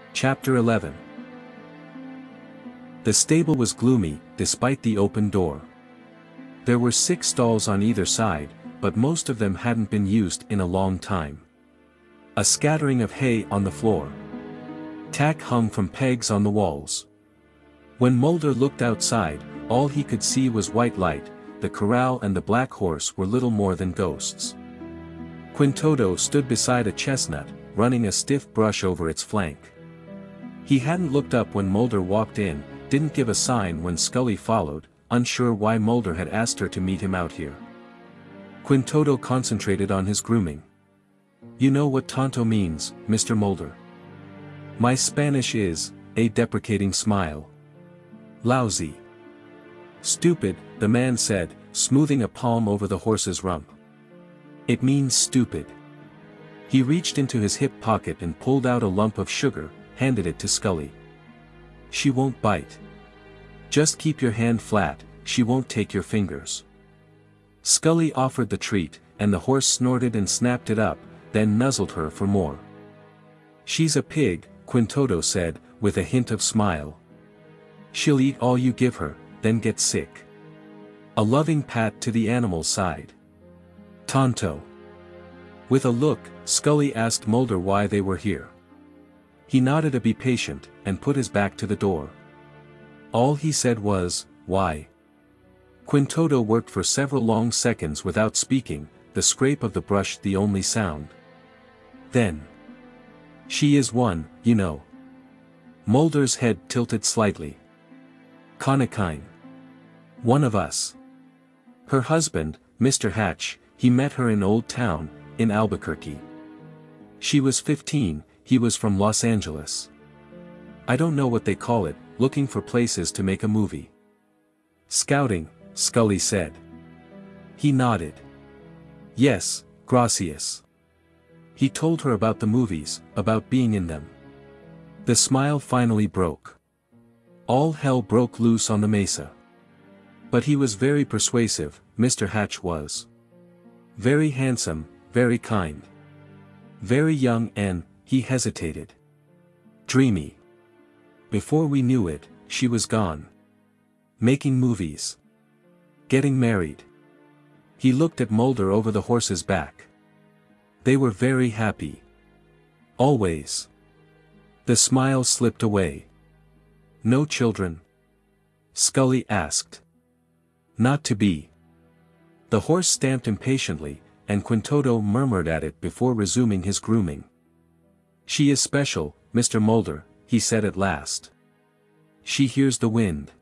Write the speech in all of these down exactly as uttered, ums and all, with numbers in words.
Chapter eleven. The stable was gloomy, despite the open door. There were six stalls on either side, but most of them hadn't been used in a long time. A scattering of hay on the floor. Tack hung from pegs on the walls. When Mulder looked outside, all he could see was white light. The corral and the black horse were little more than ghosts. Quintodo stood beside a chestnut, running a stiff brush over its flank. He hadn't looked up when Mulder walked in, didn't give a sign when Scully followed, unsure why Mulder had asked her to meet him out here. Quintodo concentrated on his grooming. "You know what tonto means, Mister Mulder?" "My Spanish is," a deprecating smile. "Lousy." "Stupid," the man said, smoothing a palm over the horse's rump. "It means stupid." He reached into his hip pocket and pulled out a lump of sugar, handed it to Scully. "She won't bite. Just keep your hand flat, she won't take your fingers." Scully offered the treat, and the horse snorted and snapped it up, then nuzzled her for more. "She's a pig," Quintodo said, with a hint of smile. "She'll eat all you give her, then get sick." A loving pat to the animal's side. "Tonto." With a look, Scully asked Mulder why they were here. He nodded a be patient, and put his back to the door. All he said was, "Why?" Quintodo worked for several long seconds without speaking, the scrape of the brush the only sound. Then, "She is one, you know." Mulder's head tilted slightly. "Conakine. One of us. Her husband, Mister Hatch, he met her in Old Town, in Albuquerque. She was fifteen, he was from Los Angeles. I don't know what they call it, looking for places to make a movie." "Scouting," Scully said. He nodded. "Yes, gracias." He told her about the movies, about being in them. The smile finally broke. All hell broke loose on the mesa. But he was very persuasive, Mister Hatch was. Very handsome, very kind. Very young and, he hesitated. Dreamy. Before we knew it, she was gone. Making movies. Getting married. He looked at Mulder over the horse's back. They were very happy. Always. The smile slipped away. "No children?" Scully asked. "Not to be." The horse stamped impatiently, and Quintodo murmured at it before resuming his grooming. "She is special, Mister Mulder," he said at last. "She hears the wind."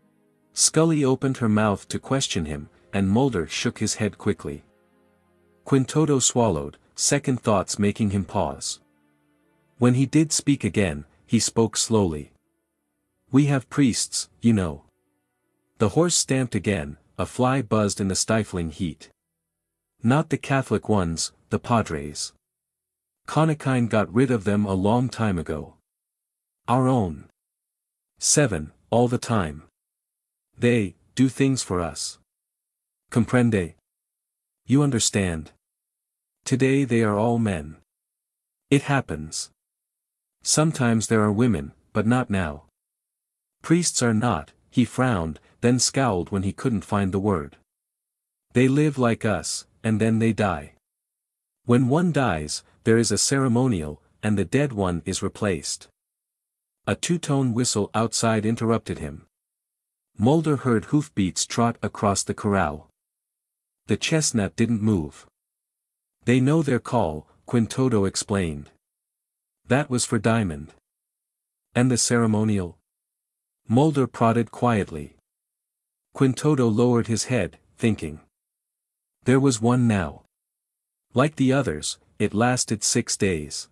Scully opened her mouth to question him, and Mulder shook his head quickly. Quintodo swallowed, second thoughts making him pause. When he did speak again, he spoke slowly. "We have priests, you know." The horse stamped again, a fly buzzed in the stifling heat. "Not the Catholic ones, the Padres. Conakine got rid of them a long time ago. Our own. Seven, all the time. They, do things for us. Comprende? You understand? Today they are all men. It happens. Sometimes there are women, but not now. Priests are not," he frowned, then scowled when he couldn't find the word. "They live like us, and then they die. When one dies, there is a ceremonial, and the dead one is replaced." A two-tone whistle outside interrupted him. Mulder heard hoofbeats trot across the corral. The chestnut didn't move. "They know their call," Quintodo explained. "That was for Diamond." "And the ceremonial?" Mulder prodded quietly. Quintodo lowered his head, thinking. There was one now. Like the others, it lasted six days.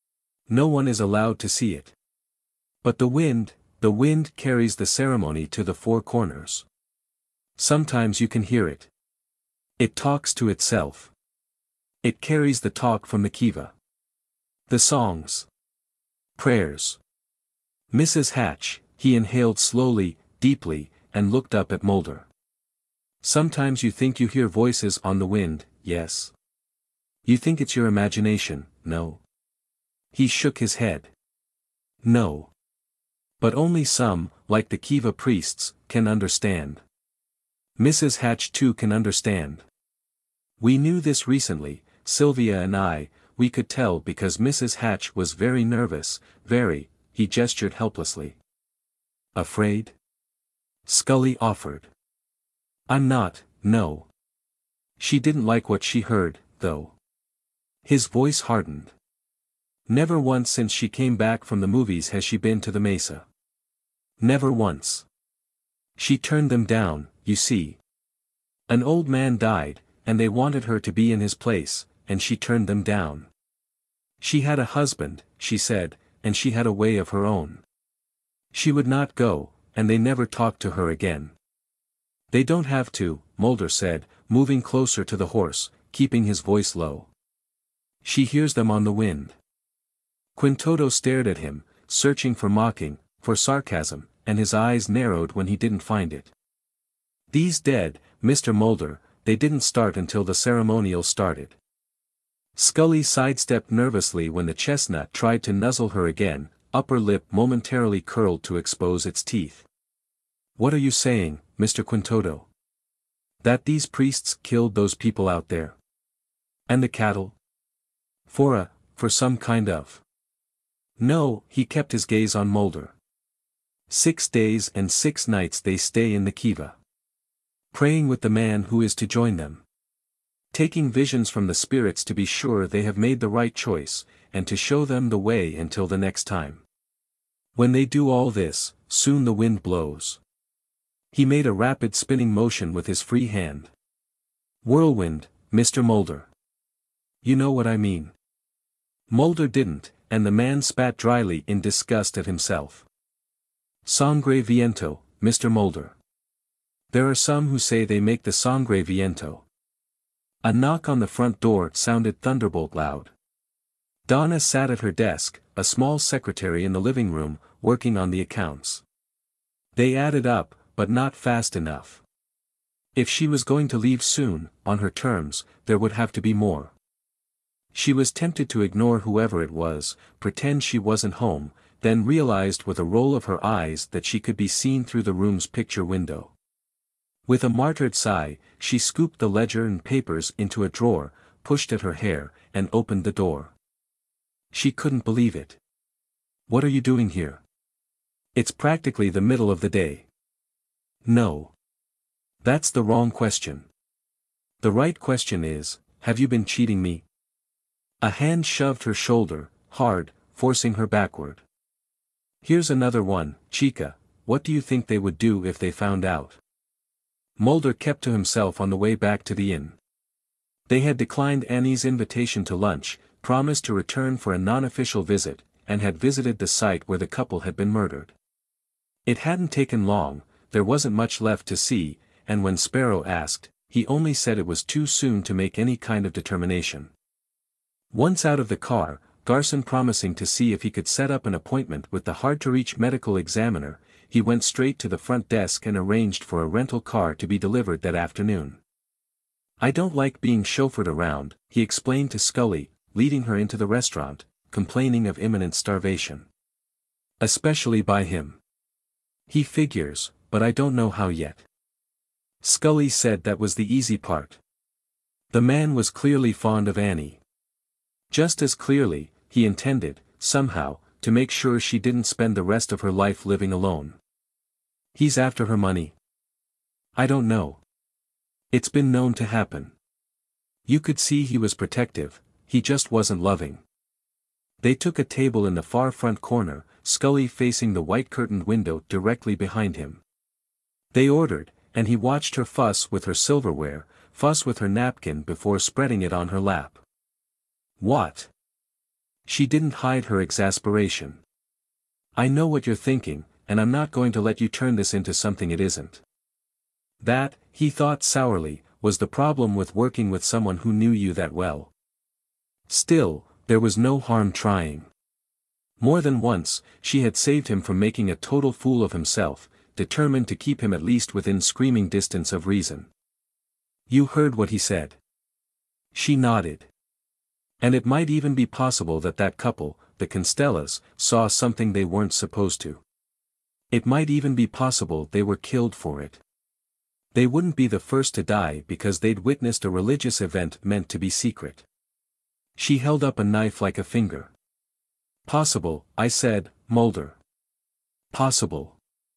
No one is allowed to see it. But the wind, the wind carries the ceremony to the four corners. Sometimes you can hear it. It talks to itself. It carries the talk from the kiva. The songs. Prayers. Missus Hatch, he inhaled slowly, deeply, and looked up at Mulder. Sometimes you think you hear voices on the wind, yes? You think it's your imagination, no? He shook his head. No. But only some, like the Kiva priests, can understand. Missus Hatch too can understand. We knew this recently, Sylvia and I, we could tell because Missus Hatch was very nervous, very, he gestured helplessly. Afraid? Scully offered. I'm not, no. She didn't like what she heard, though. His voice hardened. Never once since she came back from the movies has she been to the Mesa. Never once. She turned them down, you see. An old man died, and they wanted her to be in his place, and she turned them down. She had a husband, she said, and she had a way of her own. She would not go, and they never talked to her again. They don't have to, Mulder said, moving closer to the horse, keeping his voice low. She hears them on the wind. Quintodo stared at him, searching for mocking, for sarcasm, and his eyes narrowed when he didn't find it. These dead, Mister Mulder, they didn't start until the ceremonial started. Scully sidestepped nervously when the chestnut tried to nuzzle her again, upper lip momentarily curled to expose its teeth. What are you saying, Mister Quintodo? That these priests killed those people out there? And the cattle? For a, for some kind of. No, he kept his gaze on Mulder. Six days and six nights they stay in the Kiva. Praying with the man who is to join them. Taking visions from the spirits to be sure they have made the right choice, and to show them the way until the next time. When they do all this, soon the wind blows. He made a rapid spinning motion with his free hand. Whirlwind, Mister Mulder. You know what I mean. Mulder didn't, and the man spat dryly in disgust at himself. Sangre viento, Mister Mulder. There are some who say they make the sangre viento. A knock on the front door sounded thunderbolt loud. Donna sat at her desk, a small secretary in the living room, working on the accounts. They added up, but not fast enough. If she was going to leave soon, on her terms, there would have to be more. She was tempted to ignore whoever it was, pretend she wasn't home, then realized with a roll of her eyes that she could be seen through the room's picture window. With a martyred sigh, she scooped the ledger and papers into a drawer, pushed at her hair, and opened the door. She couldn't believe it. What are you doing here? It's practically the middle of the day. No. That's the wrong question. The right question is, have you been cheating me? A hand shoved her shoulder, hard, forcing her backward. Here's another one, Chica, what do you think they would do if they found out? Mulder kept to himself on the way back to the inn. They had declined Annie's invitation to lunch, promised to return for a non-official visit, and had visited the site where the couple had been murdered. It hadn't taken long, there wasn't much left to see, and when Sparrow asked, he only said it was too soon to make any kind of determination. Once out of the car, Garson promising to see if he could set up an appointment with the hard-to-reach medical examiner, he went straight to the front desk and arranged for a rental car to be delivered that afternoon. I don't like being chauffeured around, he explained to Scully, leading her into the restaurant, complaining of imminent starvation. Especially by him. He figures, but I don't know how yet. Scully said that was the easy part. The man was clearly fond of Annie. Just as clearly, he intended, somehow, to make sure she didn't spend the rest of her life living alone. He's after her money. I don't know. It's been known to happen. You could see he was protective, he just wasn't loving. They took a table in the far front corner, Scully facing the white-curtained window directly behind him. They ordered, and he watched her fuss with her silverware, fuss with her napkin before spreading it on her lap. What? She didn't hide her exasperation. I know what you're thinking, and I'm not going to let you turn this into something it isn't. That, he thought sourly, was the problem with working with someone who knew you that well. Still, there was no harm trying. More than once, she had saved him from making a total fool of himself, determined to keep him at least within screaming distance of reason. You heard what he said. She nodded. And it might even be possible that that couple, the Constellas, saw something they weren't supposed to. It might even be possible they were killed for it. They wouldn't be the first to die because they'd witnessed a religious event meant to be secret. She held up a knife like a finger. Possible, I said, Mulder. Possible.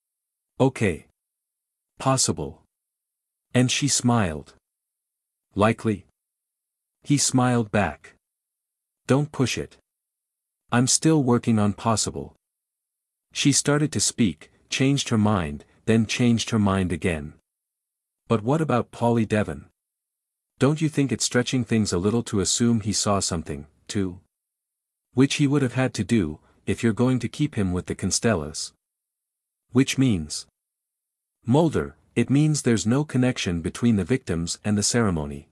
Okay. Possible. And she smiled. Likely? He smiled back. Don't push it. I'm still working on possible. She started to speak, changed her mind, then changed her mind again. But what about Polly Devon? Don't you think it's stretching things a little to assume he saw something, too? Which he would have had to do, if you're going to keep him with the Constellas. Which means? Mulder, it means there's no connection between the victims and the ceremony.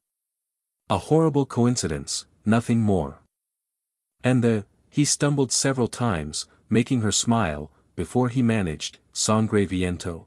A horrible coincidence, nothing more. And the, he stumbled several times, making her smile, before he managed, sangre viento.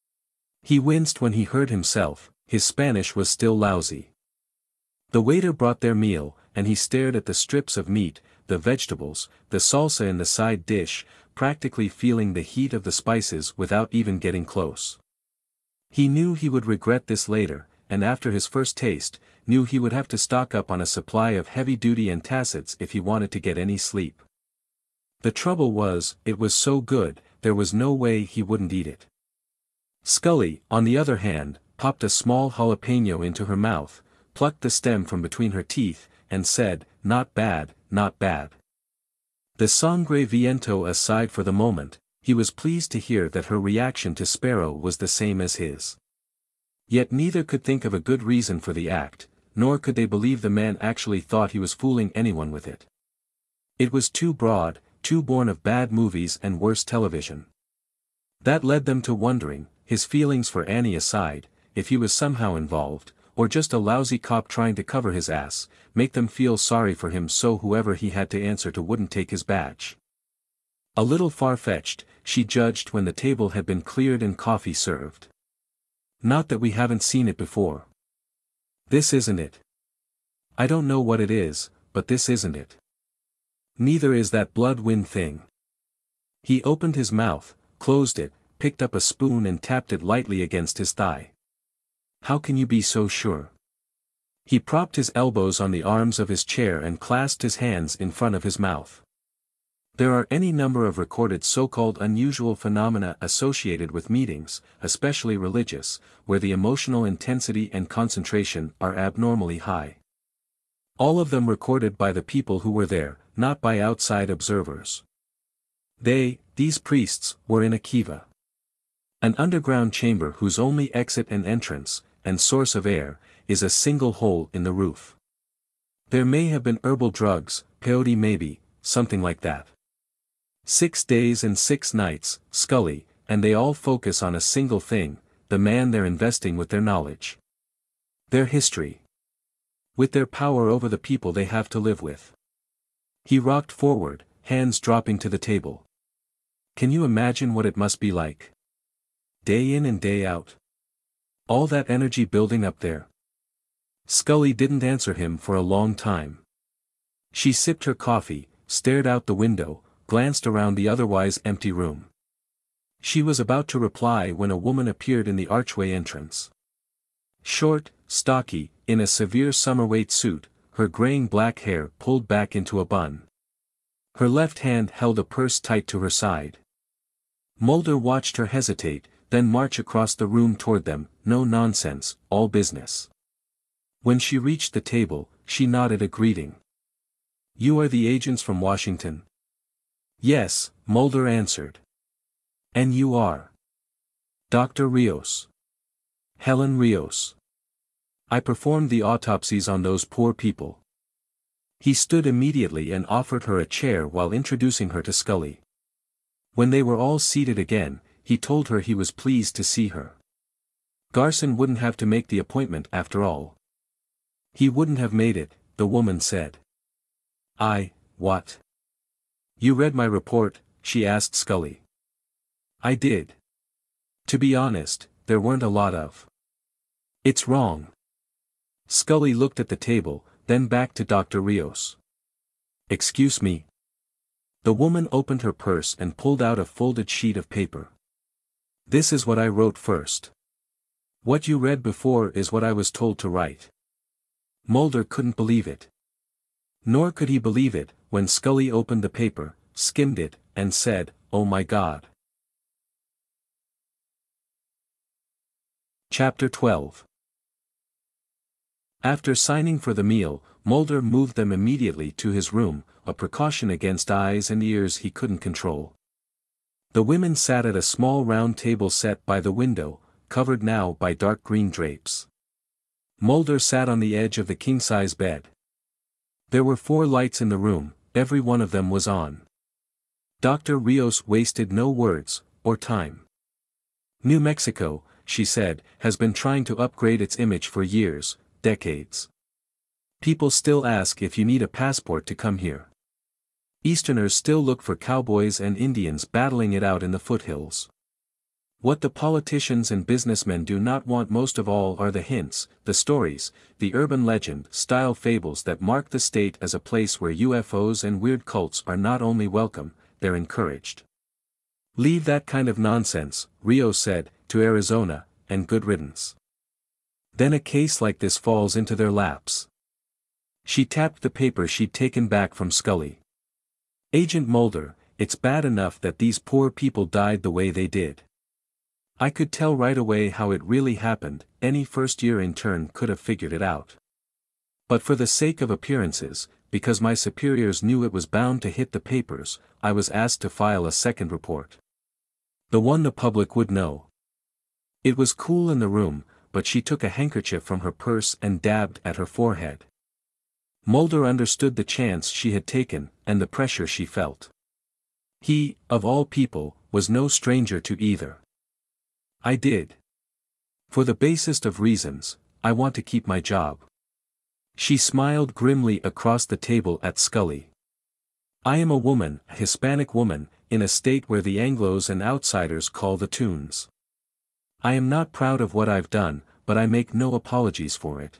He winced when he heard himself, his Spanish was still lousy. The waiter brought their meal, and he stared at the strips of meat, the vegetables, the salsa in the side dish, practically feeling the heat of the spices without even getting close. He knew he would regret this later, and after his first taste, knew he would have to stock up on a supply of heavy-duty antacids if he wanted to get any sleep. The trouble was, it was so good, there was no way he wouldn't eat it. Scully, on the other hand, popped a small jalapeno into her mouth, plucked the stem from between her teeth, and said, "Not bad, not bad." The sangre viento aside for the moment, he was pleased to hear that her reaction to Sparrow was the same as his. Yet neither could think of a good reason for the act, nor could they believe the man actually thought he was fooling anyone with it. It was too broad, too born of bad movies and worse television. That led them to wondering, his feelings for Annie aside, if he was somehow involved, or just a lousy cop trying to cover his ass, make them feel sorry for him so whoever he had to answer to wouldn't take his badge. A little far-fetched, she judged when the table had been cleared and coffee served. Not that we haven't seen it before. This isn't it. I don't know what it is, but this isn't it. Neither is that Bloodwind thing. He opened his mouth, closed it, picked up a spoon and tapped it lightly against his thigh. How can you be so sure? He propped his elbows on the arms of his chair and clasped his hands in front of his mouth. There are any number of recorded so-called unusual phenomena associated with meetings, especially religious, where the emotional intensity and concentration are abnormally high. All of them recorded by the people who were there, not by outside observers. They, these priests, were in a kiva. An underground chamber whose only exit and entrance, and source of air, is a single hole in the roof. There may have been herbal drugs, peyote maybe, something like that. Six days and six nights, Scully, and they all focus on a single thing, the man they're investing with their knowledge. Their history. With their power over the people they have to live with. He rocked forward, hands dropping to the table. Can you imagine what it must be like? Day in and day out. All that energy building up there. Scully didn't answer him for a long time. She sipped her coffee, stared out the window, glanced around the otherwise empty room. She was about to reply when a woman appeared in the archway entrance. Short, stocky, in a severe summer weight suit, her graying black hair pulled back into a bun. Her left hand held a purse tight to her side. Mulder watched her hesitate, then march across the room toward them, no nonsense, all business. When she reached the table, she nodded a greeting. "You are the agents from Washington?" "Yes," Mulder answered. "And you are?" "Doctor Rios." "Helen Rios. I performed the autopsies on those poor people." He stood immediately and offered her a chair while introducing her to Scully. When they were all seated again, he told her he was pleased to see her. Garson wouldn't have to make the appointment after all. He wouldn't have made it, the woman said. I, what? You read my report, she asked Scully. I did. To be honest, there weren't a lot of. It's wrong. Scully looked at the table, then back to Doctor Rios. Excuse me. The woman opened her purse and pulled out a folded sheet of paper. This is what I wrote first. What you read before is what I was told to write. Mulder couldn't believe it. Nor could he believe it, when Scully opened the paper, skimmed it, and said, "Oh my God." Chapter twelve. After signing for the meal, Mulder moved them immediately to his room, a precaution against eyes and ears he couldn't control. The women sat at a small round table set by the window, covered now by dark green drapes. Mulder sat on the edge of the king-size bed. There were four lights in the room, every one of them was on. Doctor Rios wasted no words, or time. New Mexico, she said, has been trying to upgrade its image for years, decades. People still ask if you need a passport to come here. Easterners still look for cowboys and Indians battling it out in the foothills. What the politicians and businessmen do not want most of all are the hints, the stories, the urban legend-style fables that mark the state as a place where U F Os and weird cults are not only welcome, they're encouraged. Leave that kind of nonsense, Rio said, to Arizona, and good riddance. Then a case like this falls into their laps. She tapped the paper she'd taken back from Scully. Agent Mulder, it's bad enough that these poor people died the way they did. I could tell right away how it really happened, any first-year intern could have figured it out. But for the sake of appearances, because my superiors knew it was bound to hit the papers, I was asked to file a second report. The one the public would know. It was cool in the room, but she took a handkerchief from her purse and dabbed at her forehead. Mulder understood the chance she had taken, and the pressure she felt. He, of all people, was no stranger to either. I did. For the basest of reasons, I want to keep my job. She smiled grimly across the table at Scully. I am a woman, a Hispanic woman, in a state where the Anglos and outsiders call the tunes. I am not proud of what I've done, but I make no apologies for it.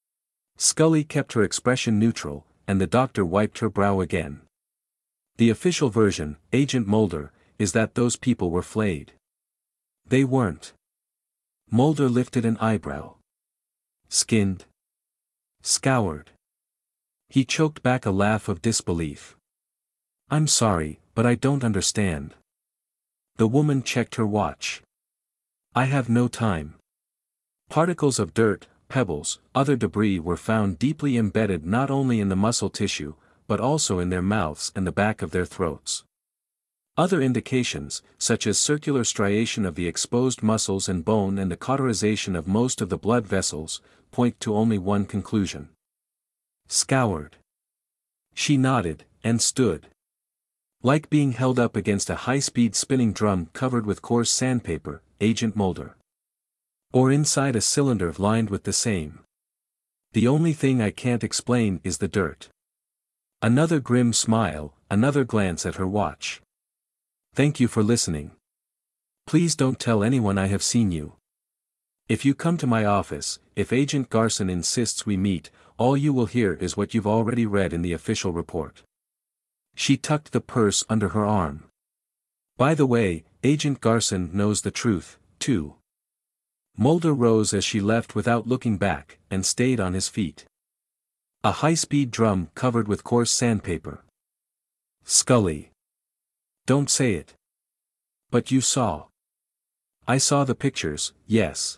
Scully kept her expression neutral, and the doctor wiped her brow again. The official version, Agent Mulder, is that those people were flayed. They weren't. Mulder lifted an eyebrow. Skinned. Scoured. He choked back a laugh of disbelief. I'm sorry, but I don't understand. The woman checked her watch. I have no time. Particles of dirt, pebbles, other debris were found deeply embedded not only in the muscle tissue, but also in their mouths and the back of their throats. Other indications, such as circular striation of the exposed muscles and bone and the cauterization of most of the blood vessels, point to only one conclusion. Scoured. She nodded, and stood. Like being held up against a high-speed spinning drum covered with coarse sandpaper, Agent Mulder. Or inside a cylinder lined with the same. The only thing I can't explain is the dirt. Another grim smile, another glance at her watch. Thank you for listening. Please don't tell anyone I have seen you. If you come to my office, if Agent Garson insists we meet, all you will hear is what you've already read in the official report. She tucked the purse under her arm. By the way, Agent Garson knows the truth, too. Mulder rose as she left without looking back, and stayed on his feet. A high-speed drum covered with coarse sandpaper. Scully. Don't say it. But you saw. I saw the pictures, yes.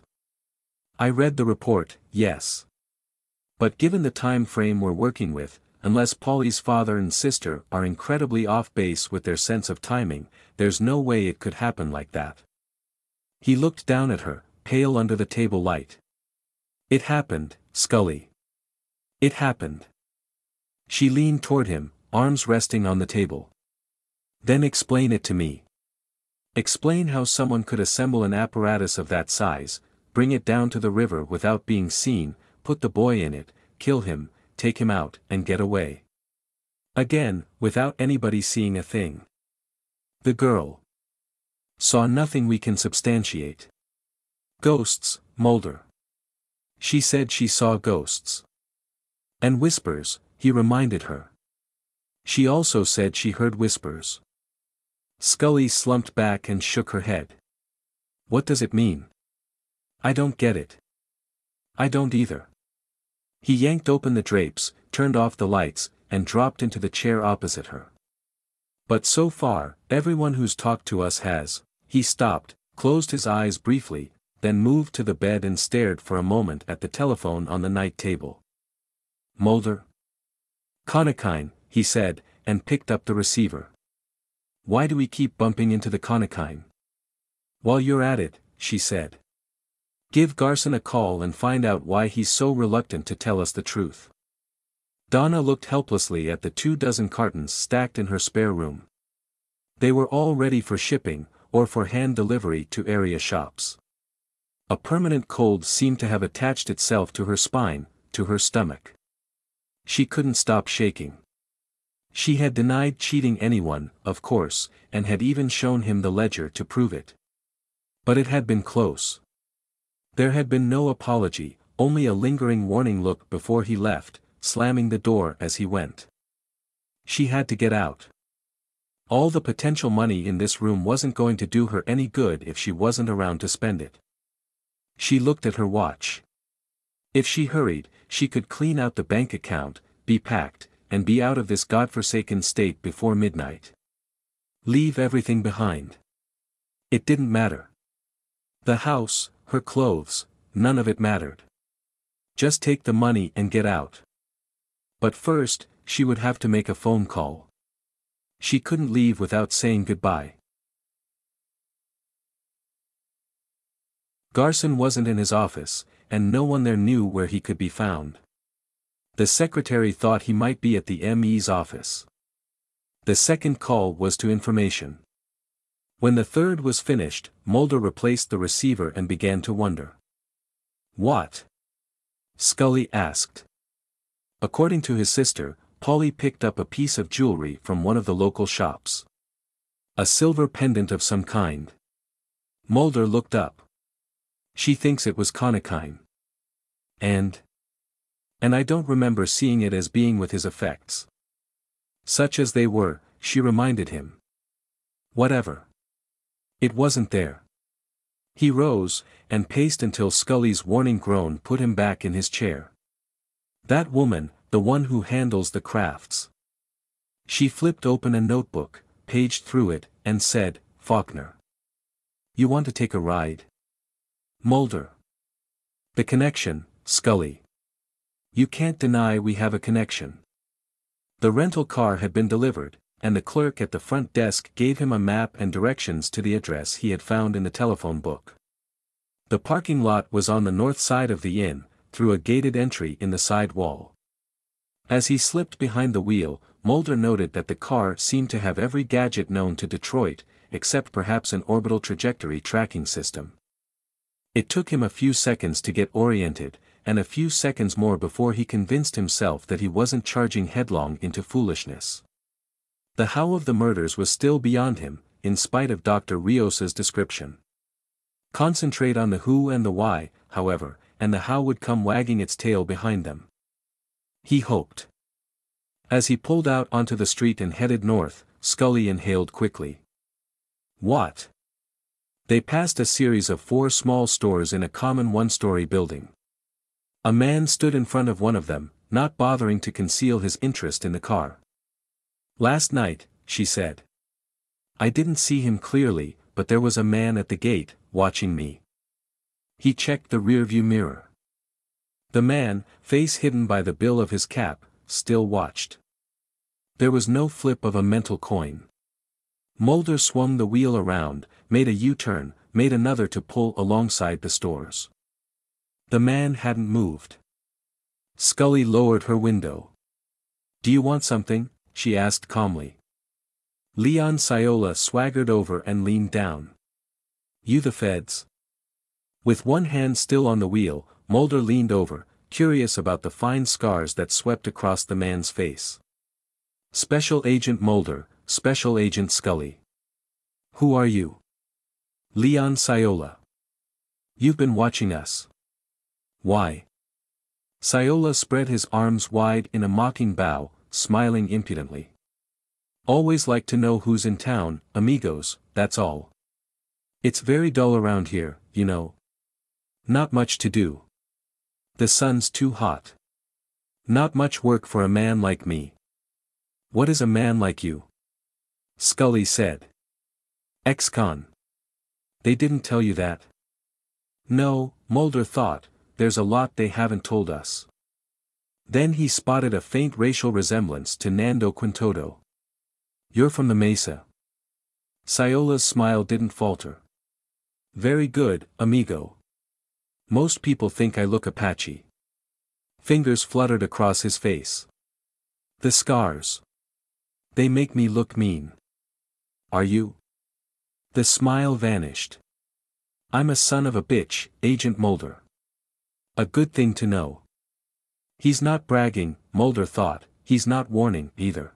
I read the report, yes. But given the time frame we're working with, unless Polly's father and sister are incredibly off base with their sense of timing, there's no way it could happen like that. He looked down at her, pale under the table light. It happened, Scully. It happened. She leaned toward him, arms resting on the table. Then explain it to me. Explain how someone could assemble an apparatus of that size, bring it down to the river without being seen, put the boy in it, kill him, take him out, and get away. Again, without anybody seeing a thing. The girl saw nothing we can substantiate. Ghosts, Mulder. She said she saw ghosts. And whispers, he reminded her. She also said she heard whispers. Scully slumped back and shook her head. What does it mean? I don't get it. I don't either. He yanked open the drapes, turned off the lights, and dropped into the chair opposite her. But so far, everyone who's talked to us has. He stopped, closed his eyes briefly, then moved to the bed and stared for a moment at the telephone on the night table. Mulder? Konakine, he said, and picked up the receiver. Why do we keep bumping into the Konakine? While you're at it, she said. Give Garson a call and find out why he's so reluctant to tell us the truth. Donna looked helplessly at the two dozen cartons stacked in her spare room. They were all ready for shipping, or for hand delivery to area shops. A permanent cold seemed to have attached itself to her spine, to her stomach. She couldn't stop shaking. She had denied cheating anyone, of course, and had even shown him the ledger to prove it. But it had been close. There had been no apology, only a lingering warning look before he left, slamming the door as he went. She had to get out. All the potential money in this room wasn't going to do her any good if she wasn't around to spend it. She looked at her watch. If she hurried, she could clean out the bank account, be packed, and be out of this godforsaken state before midnight. Leave everything behind. It didn't matter. The house, her clothes, none of it mattered. Just take the money and get out. But first, she would have to make a phone call. She couldn't leave without saying goodbye. Garson wasn't in his office, and no one there knew where he could be found. The secretary thought he might be at the M E's office. The second call was to information. When the third was finished, Mulder replaced the receiver and began to wonder. What? Scully asked. According to his sister, Polly picked up a piece of jewelry from one of the local shops. A silver pendant of some kind. Mulder looked up. She thinks it was Konakine. And? And I don't remember seeing it as being with his effects. Such as they were, she reminded him. Whatever. It wasn't there. He rose, and paced until Scully's warning groan put him back in his chair. That woman, the one who handles the crafts. She flipped open a notebook, paged through it, and said, Faulkner. You want to take a ride? Mulder. The connection, Scully. You can't deny we have a connection. The rental car had been delivered, and the clerk at the front desk gave him a map and directions to the address he had found in the telephone book. The parking lot was on the north side of the inn, through a gated entry in the side wall. As he slipped behind the wheel, Mulder noted that the car seemed to have every gadget known to Detroit, except perhaps an orbital trajectory tracking system. It took him a few seconds to get oriented, and a few seconds more before he convinced himself that he wasn't charging headlong into foolishness. The how of the murders was still beyond him, in spite of Doctor Rios's description. Concentrate on the who and the why, however, and the how would come wagging its tail behind them. He hoped. As he pulled out onto the street and headed north, Scully inhaled quickly. What? They passed a series of four small stores in a common one-story building. A man stood in front of one of them, not bothering to conceal his interest in the car. Last night, she said. I didn't see him clearly, but there was a man at the gate, watching me. He checked the rearview mirror. The man, face hidden by the bill of his cap, still watched. There was no flip of a mental coin. Mulder swung the wheel around, made a U-turn, made another to pull alongside the stores. The man hadn't moved. Scully lowered her window. Do you want something? She asked calmly. Leon Ciola swaggered over and leaned down. You the feds? With one hand still on the wheel, Mulder leaned over, curious about the fine scars that swept across the man's face. Special Agent Mulder, Special Agent Scully. Who are you? Leon Ciola. You've been watching us. Why? Ciola spread his arms wide in a mocking bow, smiling impudently. Always like to know who's in town, amigos, that's all. It's very dull around here, you know. Not much to do. The sun's too hot. Not much work for a man like me. What is a man like you? Scully said. Ex-con. They didn't tell you that? No, Mulder thought, there's a lot they haven't told us. Then he spotted a faint racial resemblance to Nando Quintodo. You're from the Mesa. Sciola's smile didn't falter. Very good, amigo. Most people think I look Apache. Fingers fluttered across his face. The scars. They make me look mean. Are you? The smile vanished. I'm a son of a bitch, Agent Mulder. A good thing to know. He's not bragging, Mulder thought, he's not warning, either.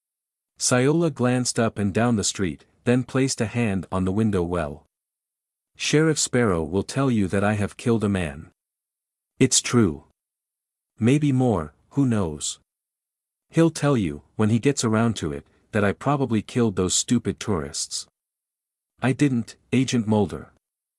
Sciola glanced up and down the street, then placed a hand on the window well. Sheriff Sparrow will tell you that I have killed a man. It's true. Maybe more, who knows? He'll tell you, when he gets around to it, that I probably killed those stupid tourists. I didn't, Agent Mulder.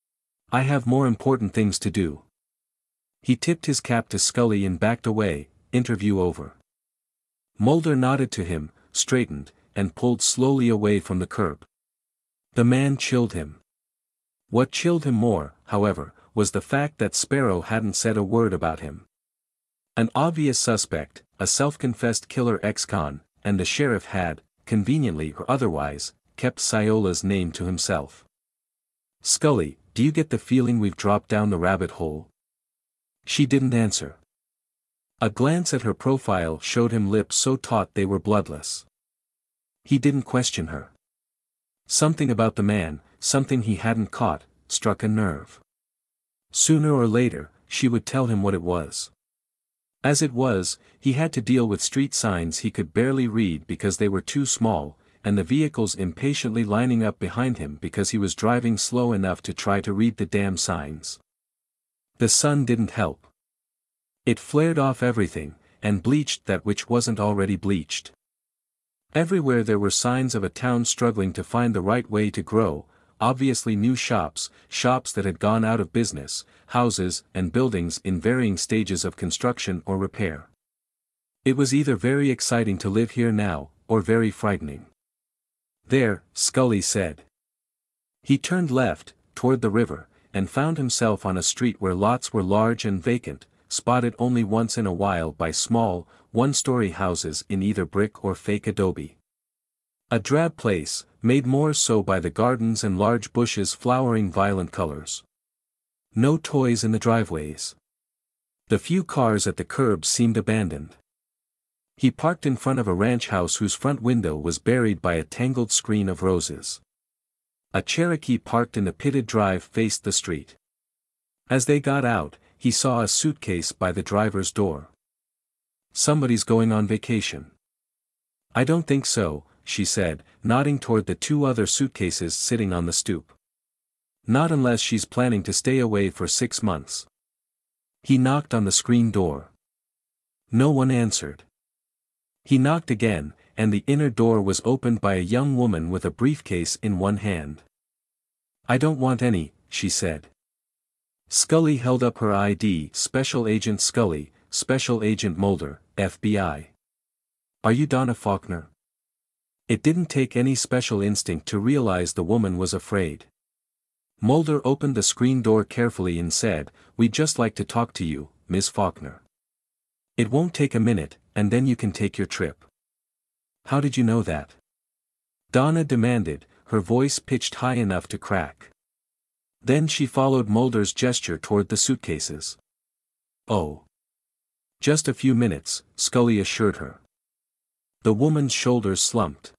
I have more important things to do. He tipped his cap to Scully and backed away, interview over. Mulder nodded to him, straightened, and pulled slowly away from the curb. The man chilled him. What chilled him more, however, was the fact that Sparrow hadn't said a word about him. An obvious suspect, a self-confessed killer ex-con, and the sheriff had, conveniently or otherwise, kept Sciola's name to himself. Scully, do you get the feeling we've dropped down the rabbit hole? She didn't answer. A glance at her profile showed him lips so taut they were bloodless. He didn't question her. Something about the man, something he hadn't caught, struck a nerve. Sooner or later, she would tell him what it was. As it was, he had to deal with street signs he could barely read because they were too small, and the vehicles impatiently lining up behind him because he was driving slow enough to try to read the damn signs. The sun didn't help. It flared off everything, and bleached that which wasn't already bleached. Everywhere there were signs of a town struggling to find the right way to grow, obviously new shops, shops that had gone out of business, houses and buildings in varying stages of construction or repair. It was either very exciting to live here now, or very frightening. There, Scully said. He turned left, toward the river, and found himself on a street where lots were large and vacant, spotted only once in a while by small, one-story houses in either brick or fake adobe. A drab place, made more so by the gardens and large bushes flowering violent colors. No toys in the driveways. The few cars at the curbs seemed abandoned. He parked in front of a ranch house whose front window was buried by a tangled screen of roses. A Cherokee parked in the pitted drive faced the street. As they got out, he saw a suitcase by the driver's door. Somebody's going on vacation. I don't think so, she said, nodding toward the two other suitcases sitting on the stoop. Not unless she's planning to stay away for six months. He knocked on the screen door. No one answered. He knocked again, and the inner door was opened by a young woman with a briefcase in one hand. I don't want any, she said. Scully held up her I D. Special Agent Scully, Special Agent Mulder, F B I. Are you Donna Faulkner? It didn't take any special instinct to realize the woman was afraid. Mulder opened the screen door carefully and said, We'd just like to talk to you, Miss Faulkner. It won't take a minute, and then you can take your trip. How did you know that? Donna demanded, her voice pitched high enough to crack. Then she followed Mulder's gesture toward the suitcases. Oh. Just a few minutes, Scully assured her. The woman's shoulders slumped.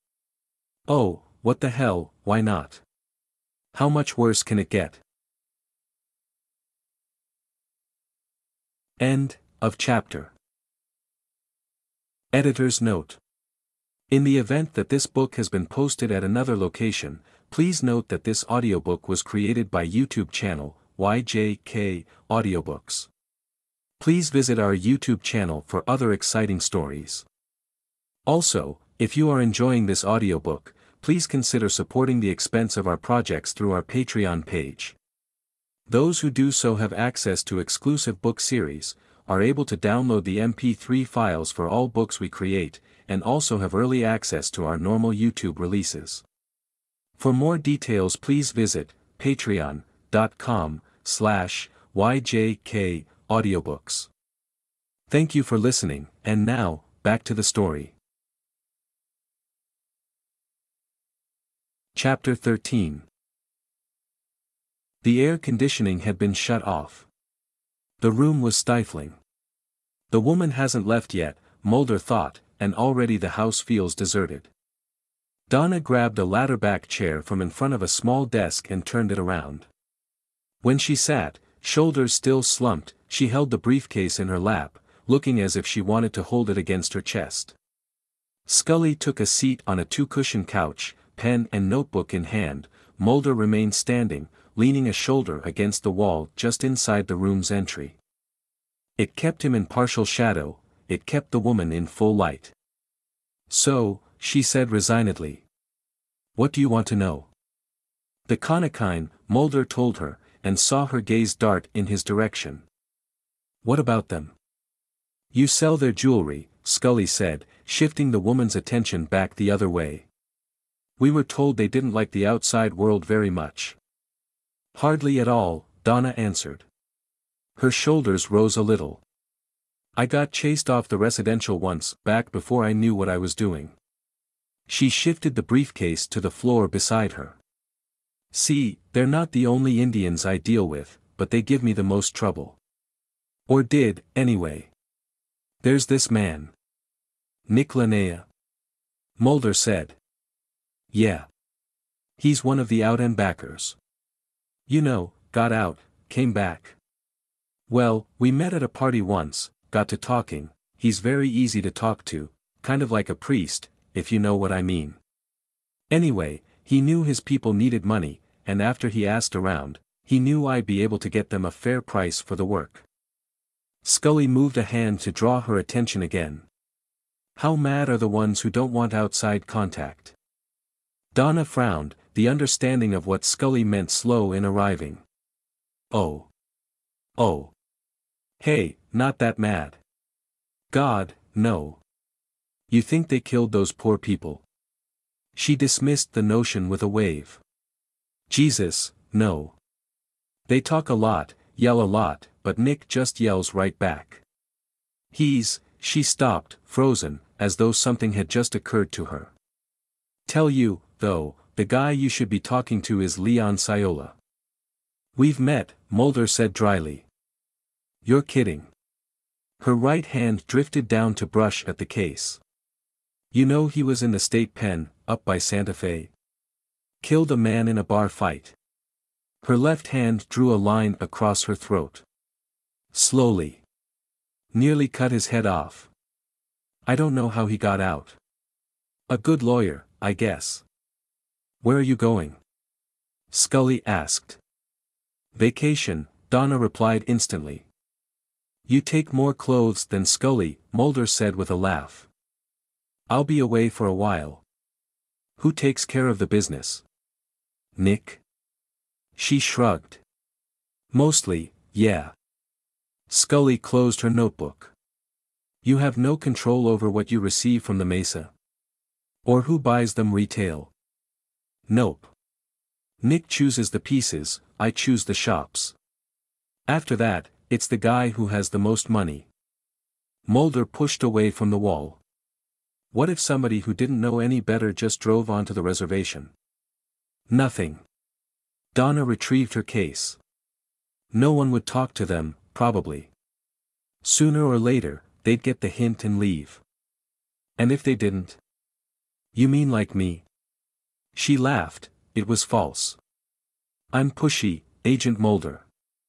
Oh, what the hell, why not? How much worse can it get? End of chapter. Editor's note. In the event that this book has been posted at another location, please note that this audiobook was created by YouTube channel, Y J K Audiobooks. Please visit our YouTube channel for other exciting stories. Also, If you are enjoying this audiobook, please consider supporting the expense of our projects through our Patreon page. Those who do so have access to exclusive book series, are able to download the M P three files for all books we create, and also have early access to our normal YouTube releases. For more details, please visit patreon.com slash YJK audiobooks. Thank you for listening, and now, back to the story. Chapter thirteen. The air conditioning had been shut off. The room was stifling. The woman hasn't left yet, Mulder thought, and already the house feels deserted. Donna grabbed a ladder-back chair from in front of a small desk and turned it around. When she sat, shoulders still slumped, she held the briefcase in her lap, looking as if she wanted to hold it against her chest. Scully took a seat on a two-cushion couch, pen and notebook in hand. Mulder remained standing, leaning a shoulder against the wall just inside the room's entry. It kept him in partial shadow, it kept the woman in full light. "So," she said resignedly. "What do you want to know?" "The Konakine," Mulder told her, and saw her gaze dart in his direction. "What about them?" "You sell their jewelry," Scully said, shifting the woman's attention back the other way. "We were told they didn't like the outside world very much." "Hardly at all," Donna answered. Her shoulders rose a little. "I got chased off the residential once, back before I knew what I was doing." She shifted the briefcase to the floor beside her. "See, they're not the only Indians I deal with, but they give me the most trouble. Or did, anyway. There's this man. Nick Linnea." Mulder said. "Yeah. He's one of the out-and-backers. You know, got out, came back. Well, we met at a party once, got to talking. He's very easy to talk to, kind of like a priest, if you know what I mean. Anyway, he knew his people needed money, and after he asked around, he knew I'd be able to get them a fair price for the work." Scully moved a hand to draw her attention again. "How mad are the ones who don't want outside contact?" Donna frowned, the understanding of what Scully meant slow in arriving. "Oh. Oh. Hey, not that mad. God, no. You think they killed those poor people?" She dismissed the notion with a wave. "Jesus, no. They talk a lot, yell a lot, but Nick just yells right back. He's," she stopped, frozen, as though something had just occurred to her. "Tell you, though, the guy you should be talking to is Leon Sciola." "We've met," Mulder said dryly. "You're kidding." Her right hand drifted down to brush at the case. "You know he was in the state pen, up by Santa Fe. Killed a man in a bar fight." Her left hand drew a line across her throat. Slowly. "Nearly cut his head off. I don't know how he got out. A good lawyer, I guess." "Where are you going?" Scully asked. "Vacation," Donna replied instantly. "You take more clothes than Scully," Mulder said with a laugh. "I'll be away for a while." "Who takes care of the business?" "Nick?" She shrugged. "Mostly, yeah." Scully closed her notebook. "You have no control over what you receive from the Mesa? Or who buys them retail?" "Nope. Nick chooses the pieces, I choose the shops. After that, it's the guy who has the most money." Mulder pushed away from the wall. What if somebody who didn't know any better just drove onto the reservation? Nothing. Donna retrieved her case. No one would talk to them, probably. Sooner or later, they'd get the hint and leave. And if they didn't? "You mean like me?" She laughed, it was false. "I'm pushy, Agent Mulder.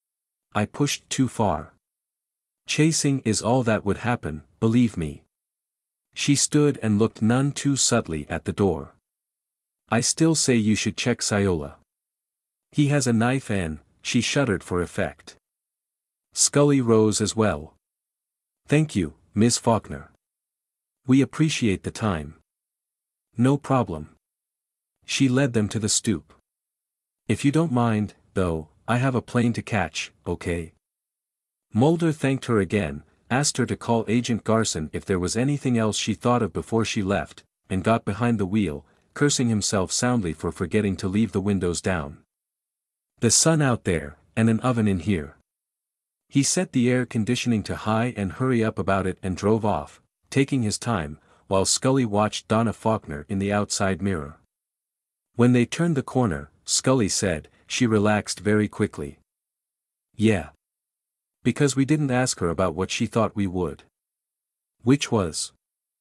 I pushed too far. Chasing is all that would happen, believe me." She stood and looked none too subtly at the door. "I still say you should check Sciola. He has a knife and," she shuddered for effect. Scully rose as well. "Thank you, Miss Faulkner. We appreciate the time." No problem. She led them to the stoop. If you don't mind, though, I have a plane to catch, okay? Mulder thanked her again, asked her to call Agent Garson if there was anything else she thought of before she left, and got behind the wheel, cursing himself soundly for forgetting to leave the windows down. The sun out there, and an oven in here. He set the air conditioning to high and hurry up about it and drove off, taking his time, while Scully watched Donna Faulkner in the outside mirror. When they turned the corner, Scully said, she relaxed very quickly. Yeah. Because we didn't ask her about what she thought we would. Which was?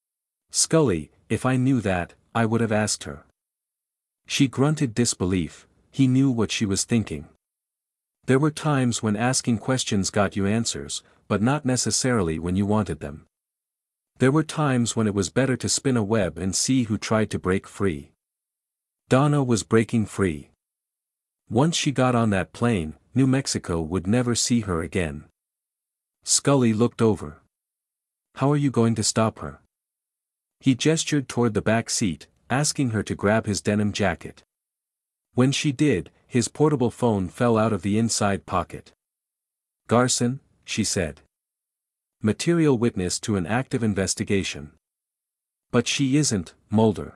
Scully, if I knew that, I would have asked her. She grunted disbelief. He knew what she was thinking. There were times when asking questions got you answers, but not necessarily when you wanted them. There were times when it was better to spin a web and see who tried to break free. Donna was breaking free. Once she got on that plane, New Mexico would never see her again. Scully looked over. How are you going to stop her? He gestured toward the back seat, asking her to grab his denim jacket. When she did, his portable phone fell out of the inside pocket. Garson, she said. Material witness to an active investigation. But she isn't, Mulder.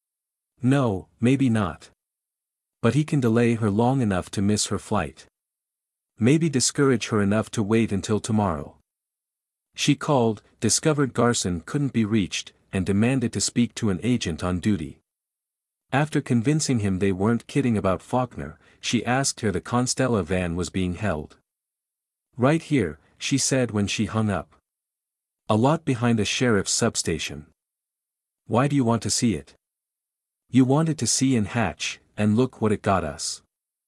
No, maybe not. But he can delay her long enough to miss her flight. Maybe discourage her enough to wait until tomorrow. She called, discovered Garson couldn't be reached, and demanded to speak to an agent on duty. After convincing him they weren't kidding about Faulkner, she asked where the Constella van was being held. Right here, she said when she hung up. A lot behind a sheriff's substation. Why do you want to see it? You wanted to see in Hatch, and look what it got us.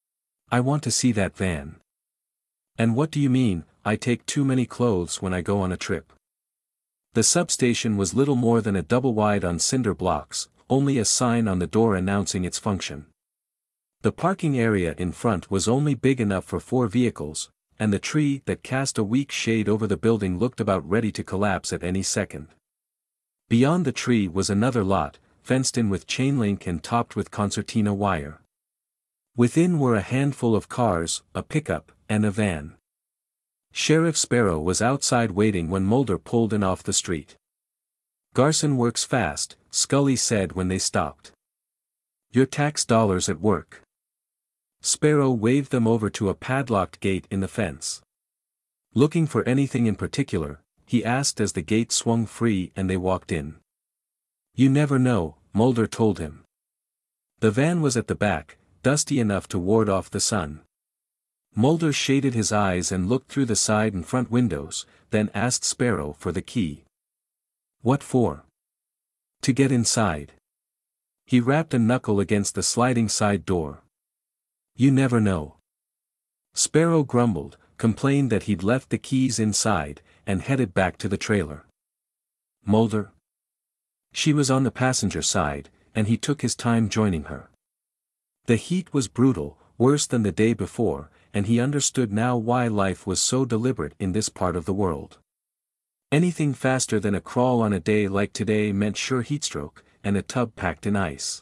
I want to see that van. And what do you mean, I take too many clothes when I go on a trip? The substation was little more than a double wide on cinder blocks, only a sign on the door announcing its function. The parking area in front was only big enough for four vehicles, and the tree that cast a weak shade over the building looked about ready to collapse at any second. Beyond the tree was another lot, fenced in with chain link and topped with concertina wire. Within were a handful of cars, a pickup, and a van. Sheriff Sparrow was outside waiting when Mulder pulled in off the street. Garson works fast, Scully said when they stopped. Your tax dollars at work. Sparrow waved them over to a padlocked gate in the fence. Looking for anything in particular, he asked as the gate swung free and they walked in. You never know, Mulder told him. The van was at the back, dusty enough to ward off the sun. Mulder shaded his eyes and looked through the side and front windows, then asked Sparrow for the key. What for? To get inside. He rapped a knuckle against the sliding side door. You never know. Sparrow grumbled, complained that he'd left the keys inside, and headed back to the trailer. Mulder? She was on the passenger side, and he took his time joining her. The heat was brutal, worse than the day before, and he understood now why life was so deliberate in this part of the world. Anything faster than a crawl on a day like today meant sure heatstroke, and a tub packed in ice.